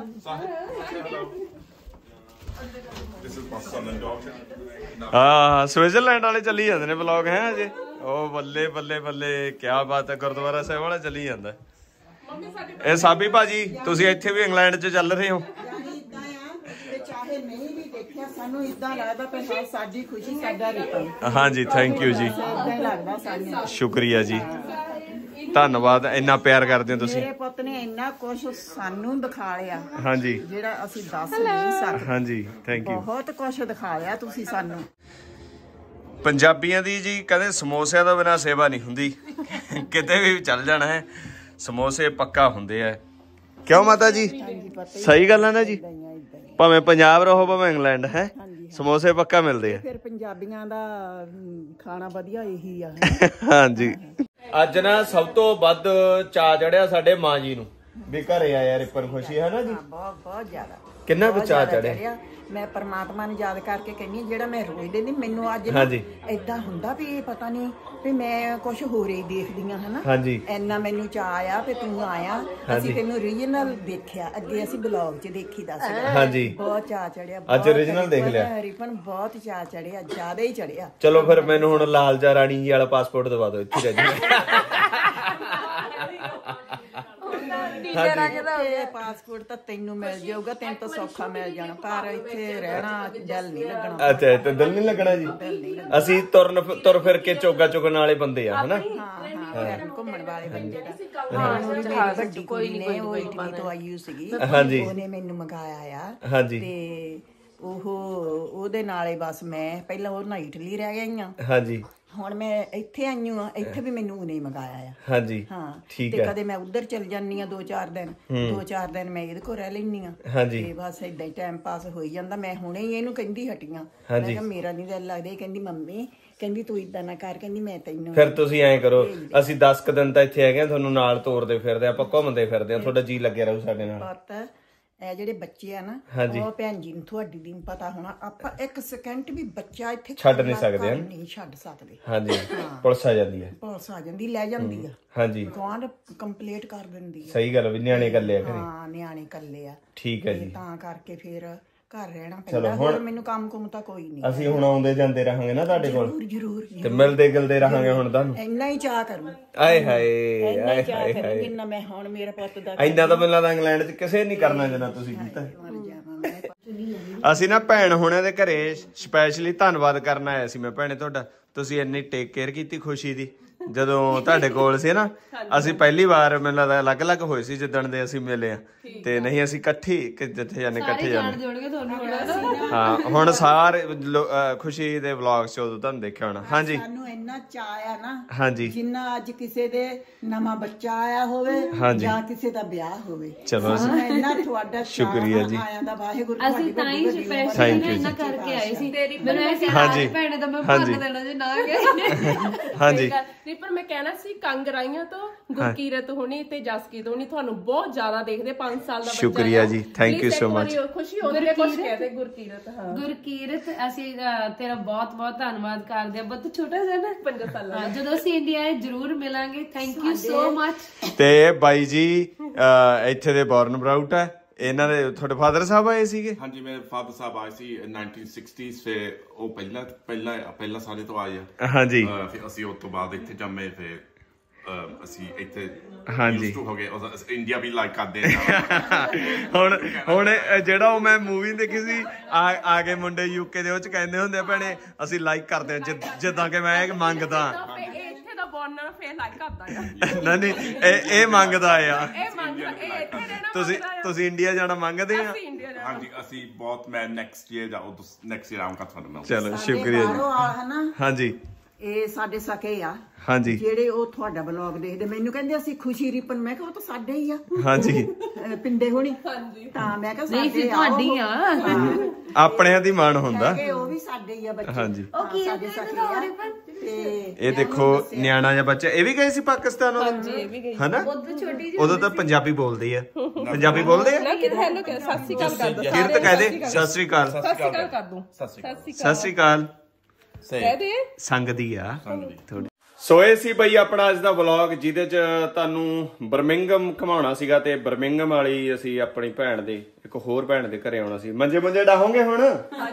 ਹਾਂ ਸਵਿਟਜ਼ਰਲੈਂਡ ਵਾਲੇ ਚੱਲੀ ਜਾਂਦੇ ਨੇ ਵਲੌਗ ਹੈ ਅਜੇ। ਉਹ ਬੱਲੇ ਬੱਲੇ ਬੱਲੇ ਕਿਆ ਬਾਤ ਹੈ। ਗੁਰਦੁਆਰਾ ਸਾਹਿਬ ਵਾਲਾ ਚੱਲੀ ਜਾਂਦਾ। ਇਹ ਸਾਬੀ ਭਾਜੀ ਤੁਸੀਂ ਇੱਥੇ ਵੀ ਇੰਗਲੈਂਡ 'ਚ ਚੱਲ ਰਹੇ ਹੋ। ਚਾਹੇ ਨਹੀਂ ਵੀ ਦੇਖਿਆ ਸਾਨੂੰ ਇਦਾਂ ਲੱਗਦਾ ਕਿ ਸਾਡੀ ਖੁਸ਼ੀ ਸਾਡਾ ਰਿਟਰਨ। ਹਾਂਜੀ ਥੈਂਕ ਯੂ ਜੀ। ਇਦਾਂ ਲੱਗਦਾ ਸਾਨੂੰ। ਸ਼ੁਕਰੀਆ ਜੀ ਧੰਨਵਾਦ ਇੰਨਾ ਪਿਆਰ ਕਰਦੇ ਹੋ ਤੁਸੀਂ। ਮੇਰੇ ਪੁੱਤ ਨੇ ਇੰਨਾ ਕੁਝ ਸਾਨੂੰ ਦਿਖਾ ਲਿਆ। ਹਾਂਜੀ ਜਿਹੜਾ ਅਸੀਂ ਦੱਸ ਨਹੀਂ ਸਕਦੇ। ਹਾਂਜੀ ਥੈਂਕ ਯੂ। ਬਹੁਤ ਕੁਝ ਦਿਖਾ ਲਿਆ ਤੁਸੀਂ ਸਾਨੂੰ। ਪੰਜਾਬੀਆਂ ਦੀ ਜੀ ਕਹਿੰਦੇ ਸਮੋਸਿਆਂ ਤੋਂ ਬਿਨਾਂ ਸੇਵਾ ਨਹੀਂ ਹੁੰਦੀ। ਕਿਤੇ ਵੀ ਚੱਲ ਜਾਣਾ ਹੈ ਸਮੋਸੇ ਪੱਕਾ ਹੁੰਦੇ ਆ। ਕਿਉਂ ਮਾਤਾ ਜੀ? ਸਹੀ ਗੱਲ ਹੈ ਨਾ ਜੀ। ਭਾਵੇਂ ਪੰਜਾਬ ਰਹੋ ਭਾਵੇਂ ਇੰਗਲੈਂਡ ਹੈ ਸਮੋਸੇ ਪੱਕਾ ਮਿਲਦੇ ਆ। ਫਿਰ ਪੰਜਾਬੀਆਂ ਦਾ ਖਾਣਾ ਵਧੀਆ ਇਹੀ ਆ। ਹਾਂਜੀ ਅੱਜ ਨਾ ਸਭ ਤੋਂ ਵੱਧ ਚਾਅ ਚੜਿਆ ਸਾਡੇ ਮਾਂ ਜੀ ਨੂੰ ਵੀ ਘਰੇ ਆਇਆ ਰਿਪਨ ਖੁਸ਼ੀ ਹੈ ਨਾ ਜੀ। ਬਹੁਤ ਬਹੁਤ ਜ਼ਿਆਦਾ। ਕਿੰਨਾ ਕੁ ਚਾਅ ਚੜਿਆ। ਮੈਂ ਪਰਮਾਤਮਾ ਨੂੰ ਯਾਦ ਕਰਕੇ ਕਹਿੰਦੀ ਜਿਹੜਾ ਮੈਂ ਰੋਜ਼ ਦੇ ਨਹੀਂ ਮੈਨੂੰ ਅੱਜ ਏਦਾਂ ਹੁੰਦਾ ਵੀ ਇਹ ਪਤਾ ਨਹੀਂ ਵੀ ਮੈਂ ਕੁਛ ਹੋਰ ਹੀ ਦੇਖਦੀ ਆ ਹਨਾ। ਹਾਂਜੀ ਇੰਨਾ ਮੈਨੂੰ ਚਾਅ ਆਇਆ ਵੀ ਤੂੰ ਆਇਆ। ਅਸੀਂ ਤੈਨੂੰ ਰੀਜਨਲ ਦੇਖਿਆ, ਅੱਗੇ ਅਸੀਂ ਬਲੌਗ 'ਚ ਦੇਖੀਦਾ ਸੀ। ਹਾਂਜੀ ਬਹੁਤ ਚਾਅ ਚੜਿਆ। ਅੱਜ ਰੀਜਨਲ ਦੇਖ ਲਿਆ। ਰਿਪਨ ਬਹੁਤ ਚਾਅ ਚੜਿਆ, ਜ਼ਿਆਦਾ ਹੀ ਚੜਿਆ। ਚਲੋ ਫਿਰ ਮੈਨੂੰ ਹੁਣ ਲਾਲਜਾ ਰਾਣੀ ਜੀ ਵਾਲਾ ਪਾਸਪੋਰਟ ਦਵਾ ਦਿਓ ਇੱਥੇ ਰਹਿ ਜੀ। ਪਾਸਪੋਰਟ ਤਾਂ ਤੈਨੂੰ ਮਿਲ ਜਾਊਗਾ, ਤੈਨੂੰ ਤਾਂ ਸੌਖਾ ਮਿਲ ਜਾਣਾ ਪਰ ਇੱਥੇ ਰਹਿਣਾ ਦਿਲ ਨਹੀਂ ਲੱਗਣਾ। ਅੱਛਾ ਤੇ ਦਿਲ ਨਹੀਂ ਲੱਗਣਾ ਜੀ। ਅਸੀਂ ਤੁਰਨ ਤੁਰ ਫਿਰ ਕੇ ਚੋਗਾ ਚੁਗਣ ਵਾਲੇ ਬੰਦੇ ਆ ਹਨਾ। ਹਾਂ ਘੁੰਮਣ ਵਾਲੇ ਬੰਦੇ ਦਾ। ਵੱਡੀ ਕੁੜੀ ਨੇ ਉਹ ਇਟਲੀ ਤੋਂ ਆਈ ਸੀਗੀ। ਹਾਂਜੀ ਉਹਨੇ ਮੈਨੂੰ ਮੰਗਾਇਆ ਆ। ਹਾਂਜੀ ਤੇ ਉਹ ਉਹਦੇ ਨਾਲੇ ਬਸ ਮੈਂ ਪਹਿਲਾਂ ਉਹ ਨਾਲ ਇਟਲੀ ਰਹਿ ਗਈ ਆ। ਹਾਂਜੀ ਹੁਣ ਮੈਂ ਇੱਥੇ ਆਈ ਹਾਂ। ਇੱਥੇ ਵੀ ਮੈਨੂੰ ਉਹਨੇ ਮੰਗਾਇਆ ਆ। ਹਾਂਜੀ ਹਾਂ ਠੀਕ ਹੈ। ਤੇ ਕਦੇ ਮੈਂ ਉਧਰ ਚਲ ਜਾਂਦੀ ਆ ਦੋ ਚਾਰ ਦਿਨ, ਦੋ ਚਾਰ ਦਿਨ ਮੈਂ ਇਹਦੇ ਕੋਲ ਰਹਿ ਲੈਂਦੀ ਆ। ਹਾਂਜੀ ਤੇ ਬਸ ਏਦਾਂ ਹੀ ਟਾਈਮ ਪਾਸ ਹੋਈ ਜਾਂਦਾ। ਮੈਂ ਹੁਣੇ ਹੀ ਇਹਨੂੰ ਕਹਿੰਦੀ ਹਟੀਆਂ। ਮੈਂ ਕਿਹਾ ਮੇਰਾ ਨਹੀਂ ਦਿਲ ਲੱਗਦਾ। ਕਹਿੰਦੀ ਮੰਮੀ ਕਹਿੰਦੀ ਤੂੰ ਇਦਾਂ ਨਾ ਕਰ, ਕਹਿੰਦੀ ਮੈਂ ਤੈਨੂੰ। ਫਿਰ ਤੁਸੀਂ ਐਂ ਕਰੋ ਅਸੀਂ ਦਸ ਕੁ ਦਿਨ ਤਾਂ ਇੱਥੇ ਹੈਗੇ ਤੁਹਾਨੂੰ ਨਾਲ ਤੋਰਦੇ ਫਿਰਦੇ ਆਪਾਂ ਘੁੰਮਦੇ ਫਿਰਦੇ ਆ। ਤੁਹਾਡਾ ਜੀ ਲੱਗਿਆ ਰਹੂ ਸਾਡੇ ਨਾਲ। ਪਤਾ ਇਹ ਜਿਹੜੇ ਬੱਚੇ ਆ ਨਾ ਹਾਂਜੀ। ਉਹ ਭੈਣ ਜੀ ਨੂੰ ਤੁਹਾਡੀ ਦੀ ਨੂੰ ਪਤਾ ਹੋਣਾ ਆਪਾਂ ਇੱਕ ਸਕਿੰਟ ਵੀ ਬੱਚਾ ਇੱਥੇ ਛੱਡ ਨਹੀਂ ਸਕਦੇ ਹਨ। ਨਹੀਂ ਛੱਡ ਸਕਦੇ ਹਾਂਜੀ ਪੁਲਿਸ ਆ ਜਾਂਦੀ ਹੈ ਪੁਲਿਸ ਆ ਜਾਂਦੀ ਲੈ ਜਾਂਦੀ ਆ ਹਾਂਜੀ ਗਵਾਂਢ ਕੰਪਲੀਟ ਕਰ ਦਿੰਦੀ ਆ ਸਹੀ ਗੱਲ ਵੀ ਨਿਆਣੇ ਇਕੱਲੇ ਆ ਘਰੇ ਹਾਂ ਨਿਆਣੇ ਇਕੱਲੇ ਆ ਠੀਕ ਹੈ ਜੀ ਤਾਂ ਕਰਕੇ ਫਿਰ ਘਰ ਰਹਿਣਾ ਪੈਂਦਾ ਹੋਰ ਮੈਨੂੰ ਕੰਮ ਕੁਮ ਤਾਂ ਕੋਈ ਨਹੀਂ ਅਸੀਂ ਹੁਣ ਆਉਂਦੇ ਜਾਂਦੇ ਰਹਾਂਗੇ ਨਾ ਤੁਹਾਡੇ ਕੋਲ ਜ਼ਰੂਰ ਜ਼ਰੂਰ ਤੇ ਮਿਲਦੇ ਗਿਲਦੇ ਰਹਾਂਗੇ ਹੁਣ ਤੁਹਾਨੂੰ ਇੰਨਾ ਹੀ ਚਾਹ ਕਰੂ ਆਏ ਹਾਏ ਇੰਨਾ ਆਏ ਹੀ ਚਾਹ ਹਾਏ ਕਰੂ ਹਾਏ ਜਿੰਨਾ ਮੈਂ ਹੁਣ ਮੇਰੇ ਪੁੱਤ ਦਾ ਇੰਨਾ ਤਾਂ ਮੈਨੂੰ ਲੱਗਦਾ ਇੰਗਲੈਂਡ 'ਚ ਕਿਸੇ ਨਹੀਂ ਕਰਨਾ ਜਿੰਨਾ ਤੁਸੀਂ ਕੀਤਾ ਅਸੀਂ ਨਾ ਭੈਣ ਹੋਣਿਆਂ ਦੇ ਘਰੇ ਸਪੈਸ਼ਲੀ ਧੰਨਵਾਦ ਕਰਨ ਆਇਆ ਸੀ ਮੈਂ ਭੈਣੇ ਤੁਹਾਡਾ ਤੁਸੀਂ ਇੰਨੀ ਟੇਕ ਕੇਅਰ ਕੀਤੀ ਖੁਸ਼ੀ ਦੀ ਜਦੋਂ ਤੁਹਾਡੇ ਕੋਲ ਸੀ ਨਾ ਅਸੀਂ ਪਹਿਲੀ ਵਾਰ ਮੈਨੂੰ ਲੱਗਦਾ ਅਲੱਗ-ਅਲੱਗ ਹੋਏ ਸੀ ਜਿੱਦਣ ਦੇ ਅਸੀਂ ਮਿਲੇ ਆ ਤੇ ਨਹੀਂ ਅਸੀਂ ਇਕੱਠੀ ਜਿੱਥੇ ਜਾਂਦੇ ਇਕੱਠੇ ਜਾਂਦੇ ਹਾਂ ਹੁਣ ਸਾਰੇ ਖੁਸ਼ੀ ਦੇ ਵਲੌਗਸ ਚ ਉਦੋਂ ਤੁਹਾਨੂੰ ਦੇਖਿਆ ਹੋਣਾ ਹਾਂਜੀ ਸਾਨੂੰ ਇੰਨਾ ਚਾਅ ਆ ਨਾ ਹਾਂਜੀ ਜਿੰਨਾ ਅੱਜ ਕਿਸੇ ਦੇ ਨਵਾਂ ਬੱਚਾ ਆਇਆ ਹੋਵੇ ਜਾਂ ਕਿਸੇ ਦਾ ਵਿਆਹ ਹੋਵੇ ਚਲੋ ਇੰਨਾ ਤੁਹਾਡਾ ਸ਼ੁਕਰੀਆ ਜੀ ਆਇਆ ਦਾ ਵਾਹਿਗੁਰੂ ਅਸੀਂ ਤਾਂ ਹੀ ਸਪੈਸ਼ਲੀ ਇੰਨਾ ਕਰਕੇ ਆਏ ਸੀ ਮੈਨੂੰ ਐਸੀ ਹਾਂਜੀ ਭੈਣੇ ਦਾ ਮੈਂ ਭੰਨ ਦੇਣਾ ਜੇ ਨਾ ਗਏ ਹਾਂਜੀ ਨਹੀਂ ਪਰ ਮੈਂ ਕਹਿਣਾ ਸੀ ਕੰਗ ਰਾਈਆਂ ਤੋਂ ਗੁਰਕੀਰਤ ਹੋਣੀ ਤੇ ਜਸਕੀਤ ਹੋਣੀ ਤੁਹਾਨੂੰ ਬਹੁਤ ਜ਼ਿਆਦਾ ਦੇਖਦੇ ਪੰਜ ਸਾਲ ਦਾ ਬੱਚਾ ਸ਼ੁਕਰੀਆ ਜੀ ਥੈਂਕ ਯੂ ਸੋ ਮਚ ਖੁਸ਼ੀ ਹੋ ਰਹੀ ਹੈ ਕੁਝ ਕਹਦੇ ਗੁਰਕੀਰਤ ਹਾਂ ਗੁਰਕੀਰਤ ਅਸੀਂ ਤੇਰਾ ਬਹੁਤ ਬਹੁਤ ਧੰਨਵਾਦ ਕਰਦੇ ਆ ਬਹੁਤ ਛੋਟਾ ਜਿਹਾ ਨਾ ਪੰਜ ਸਾਲਾਂ ਜਦੋਂ ਅਸੀਂ ਇੰਡੀਆ ਆਏ ਜ਼ਰੂਰ ਮਿਲਾਂਗੇ ਥੈਂਕ ਯੂ ਸੋ ਮਚ ਤੇ ਬਾਈ ਜੀ ਇੱਥੇ ਦੇ ਬੌਰਨ ਬਰਾਊਟ ਹੈ ਇਹਨਾਂ ਦੇ ਤੁਹਾਡੇ ਫਾਦਰ ਸਾਹਿਬ ਆਏ ਸੀਗੇ ਹਾਂਜੀ ਮੇਰੇ ਫਾਦਰ ਸਾਹਿਬ ਆਏ ਸੀ ਨਾਈਨਟੀਨ ਸਿਕਸਟੀਜ਼ ਫਿਰ ਉਹ ਪਹਿਲਾਂ ਪਹਿਲਾਂ ਪਹਿਲਾਂ ਸਾਲੇ ਤੋਂ ਆਏ ਆ ਹਾਂਜੀ ਫਿਰ ਅਸੀਂ ਉਸ ਤੋਂ ਬਾਅਦ ਇੱਥੇ ਜੰਮੇ ਫਿਰ ਅਸੀਂ ਇੱਥੇ ਹਾਂਜੀ ਹੋ ਗਏ ਇੰਡੀਆ ਵੀ ਲਾਈਕ ਕਰਦੇ ਹੁਣ ਹੁਣ ਜਿਹੜਾ ਉਹ ਮੈਂ ਮੂਵੀ ਦੇਖੀ ਸੀ ਆ ਕੇ ਮੁੰਡੇ ਯੂਕੇ ਦੇ ਉਹ ਚ ਕਹਿੰਦੇ ਹੁੰਦੇ ਭੈਣੇ ਅਸੀਂ ਲਾਈਕ ਕਰਦੇ ਹਾਂ ਜਿੱਦਾਂ ਕਿ ਮੈਂ ਇਹ ਮੰਗਦਾ ਇੱਥੇ ਦਾ ਬੌਰਨਰ ਫੇਰ ਲਾਈਕ ਕਰਦਾ ਆ ਨਹੀਂ ਨਹੀਂ ਇਹ ਇਹ ਮੰਗਦਾ ਆ ਇਹ ਮੰਗਦਾ ਇਹ ਇੱਥੇ ਰਹਿਣਾ ਤੁਸੀਂ ਤੁਸੀਂ ਇੰਡੀਆ ਜਾਣਾ ਮੰਗਦੇ ਆ ਹਾਂਜੀ ਅਸੀਂ ਬਹੁਤ ਮੈਂ ਨੈਕਸਟ ਈਅਰ ਜਾ ਨੈਕਸਟ ਈਅਰ ਆਉਂਗਾ ਤੁਹਾਨੂੰ ਮਿਲ ਚਲੋ ਸ਼ੁਕਰੀਆ ਜੀ ਹਾਂਜੀ ਇਹ ਸਾਡੇ ਸਕੇ ਆ ਹਾਂਜੀ ਜਿਹੜੇ ਉਹ ਤੁਹਾਡਾ ਬਲੌਗ ਦੇਖਦੇ ਮੈਨੂੰ ਕਹਿੰਦੇ ਅਸੀਂ ਖੁਸ਼ੀ ਰਿਪਨ ਮੈਂ ਕਿਹਾ ਉਹ ਤਾਂ ਸਾਡੇ ਹੀ ਆ ਹਾਂਜੀ ਪਿੰਡੇ ਹੋਣੀ ਹਾਂਜੀ ਤਾਂ ਮੈਂ ਕਿਹਾ ਸਾਡੇ ਆ ਤੁਹਾਡੀ ਆ ਆਪਣਿਆਂ ਦੀ ਮਾਣ ਹੁੰਦਾ ਉਹ ਵੀ ਸਾਡੇ ਹੀ ਆ ਬੱਚੇ ਹਾਂਜੀ ਉਹ ਕੀ ਸਾਡੇ ਸਕੇ ਆ ਤੇ ਇਹ ਦੇਖੋ ਨਿਆਣਾ ਜਿਹਾ ਬੱਚਾ ਇਹ ਵੀ ਗਏ ਸੀ ਪਾਕਿਸਤਾਨ ਉਹ ਹਾਂਜੀ ਇਹ ਵੀ ਗਏ ਹਨਾ ਉਦੋਂ ਤਾਂ ਪੰਜਾਬੀ ਬੋਲਦੇ ਆ ਪੰਜਾਬੀ ਬੋਲਦੇ ਆ ਕਿ ਹੈਲੋ ਕਿ ਸਤਿ ਸ਼੍ਰੀ ਅਕਾਲ ਕਰ ਦੋ ਕਿਰਤ ਕਹਦੇ ਸਤਿ ਸ਼੍ਰੀ ਅਕਾਲ ਸਤਿ ਸ਼੍ਰੀ ਅਕਾਲ ਕਰ ਦੂੰ ਸਤਿ ਸ਼੍ਰੀ ਅਕਾਲ ਕਹਦੇ ਸੰਗਦੀ ਆ ਥੋੜੀ ਸੋ ਇਹ ਸੀ ਬਈ ਆਪਣਾ ਅੱਜ ਦਾ ਵਲੌਗ ਜਿਹਦੇ ਚ ਤੁਹਾਨੂੰ ਬਰਮਿੰਗਮ ਘਮਾਉਣਾ ਸੀਗਾ ਤੇ ਬਰਮਿੰਗਮ ਵਾਲੀ ਅਸੀਂ ਆਪਣੀ ਭੈਣ ਦੇ ਇੱਕ ਹੋਰ ਭੈਣ ਦੇ ਘਰੇ ਆਉਣਾ ਸੀ ਮੰਜੇ ਮੰਜੇ ਡਾਹੋਗੇ ਹੁਣ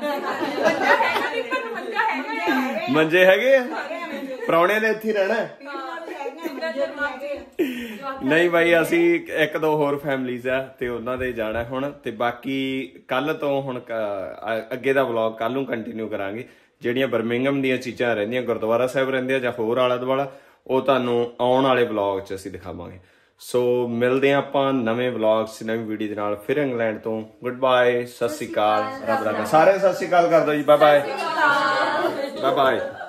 ਮੰਜੇ ਹੈਗੇ ਆ ਪ੍ਰਾਹੁਣਿਆਂ ਨੇ ਇੱਥੇ ਰਹਿਣਾ ਨਹੀਂ ਬਾਈ ਅਸੀਂ ਇੱਕ ਦੋ ਹੋਰ ਫੈਮਲੀਜ਼ ਆ ਤੇ ਉਹਨਾਂ ਦੇ ਜਾਣਾ ਹੁਣ ਤੇ ਬਾਕੀ ਕੱਲ ਤੋਂ ਹੁਣ ਅੱਗੇ ਦਾ ਵਲੌਗ ਕੱਲ ਨੂੰ ਕੰਟੀਨਿਊ ਕਰਾਂਗੇ ਜਿਹੜੀਆਂ ਬਰਮਿੰਗਮ ਦੀਆਂ ਚੀਜ਼ਾਂ ਰਹਿੰਦੀਆਂ ਗੁਰਦੁਆਰਾ ਸਾਹਿਬ ਰਹਿੰਦੇ ਆ ਜਾਂ ਹੋਰ ਆਲਾ ਦੁਆਲਾ ਉਹ ਤੁਹਾਨੂੰ ਆਉਣ ਵਾਲੇ ਵਲੌਗ 'ਚ ਅਸੀਂ ਦਿਖਾਵਾਂਗੇ ਸੋ ਮਿਲਦੇ ਆ ਆਪਾਂ ਨਵੇਂ ਵਲੌਗ 'ਚ ਨਵੀਂ ਵੀਡੀਓ ਦੇ ਨਾਲ ਫਿਰ ਇੰਗਲੈਂਡ ਤੋਂ ਗੁੱਡ ਬਾਏ ਸਤਿ ਸ਼੍ਰੀ ਅਕਾਲ ਰੱਬ ਰਾਖਾ ਸਾਰੇ ਸਤਿ ਸ਼੍ਰੀ ਅਕਾਲ ਕਰ ਦਿਓ ਜੀ ਬਾਏ ਬਾਏ ਬਾਏ ਬਾਏ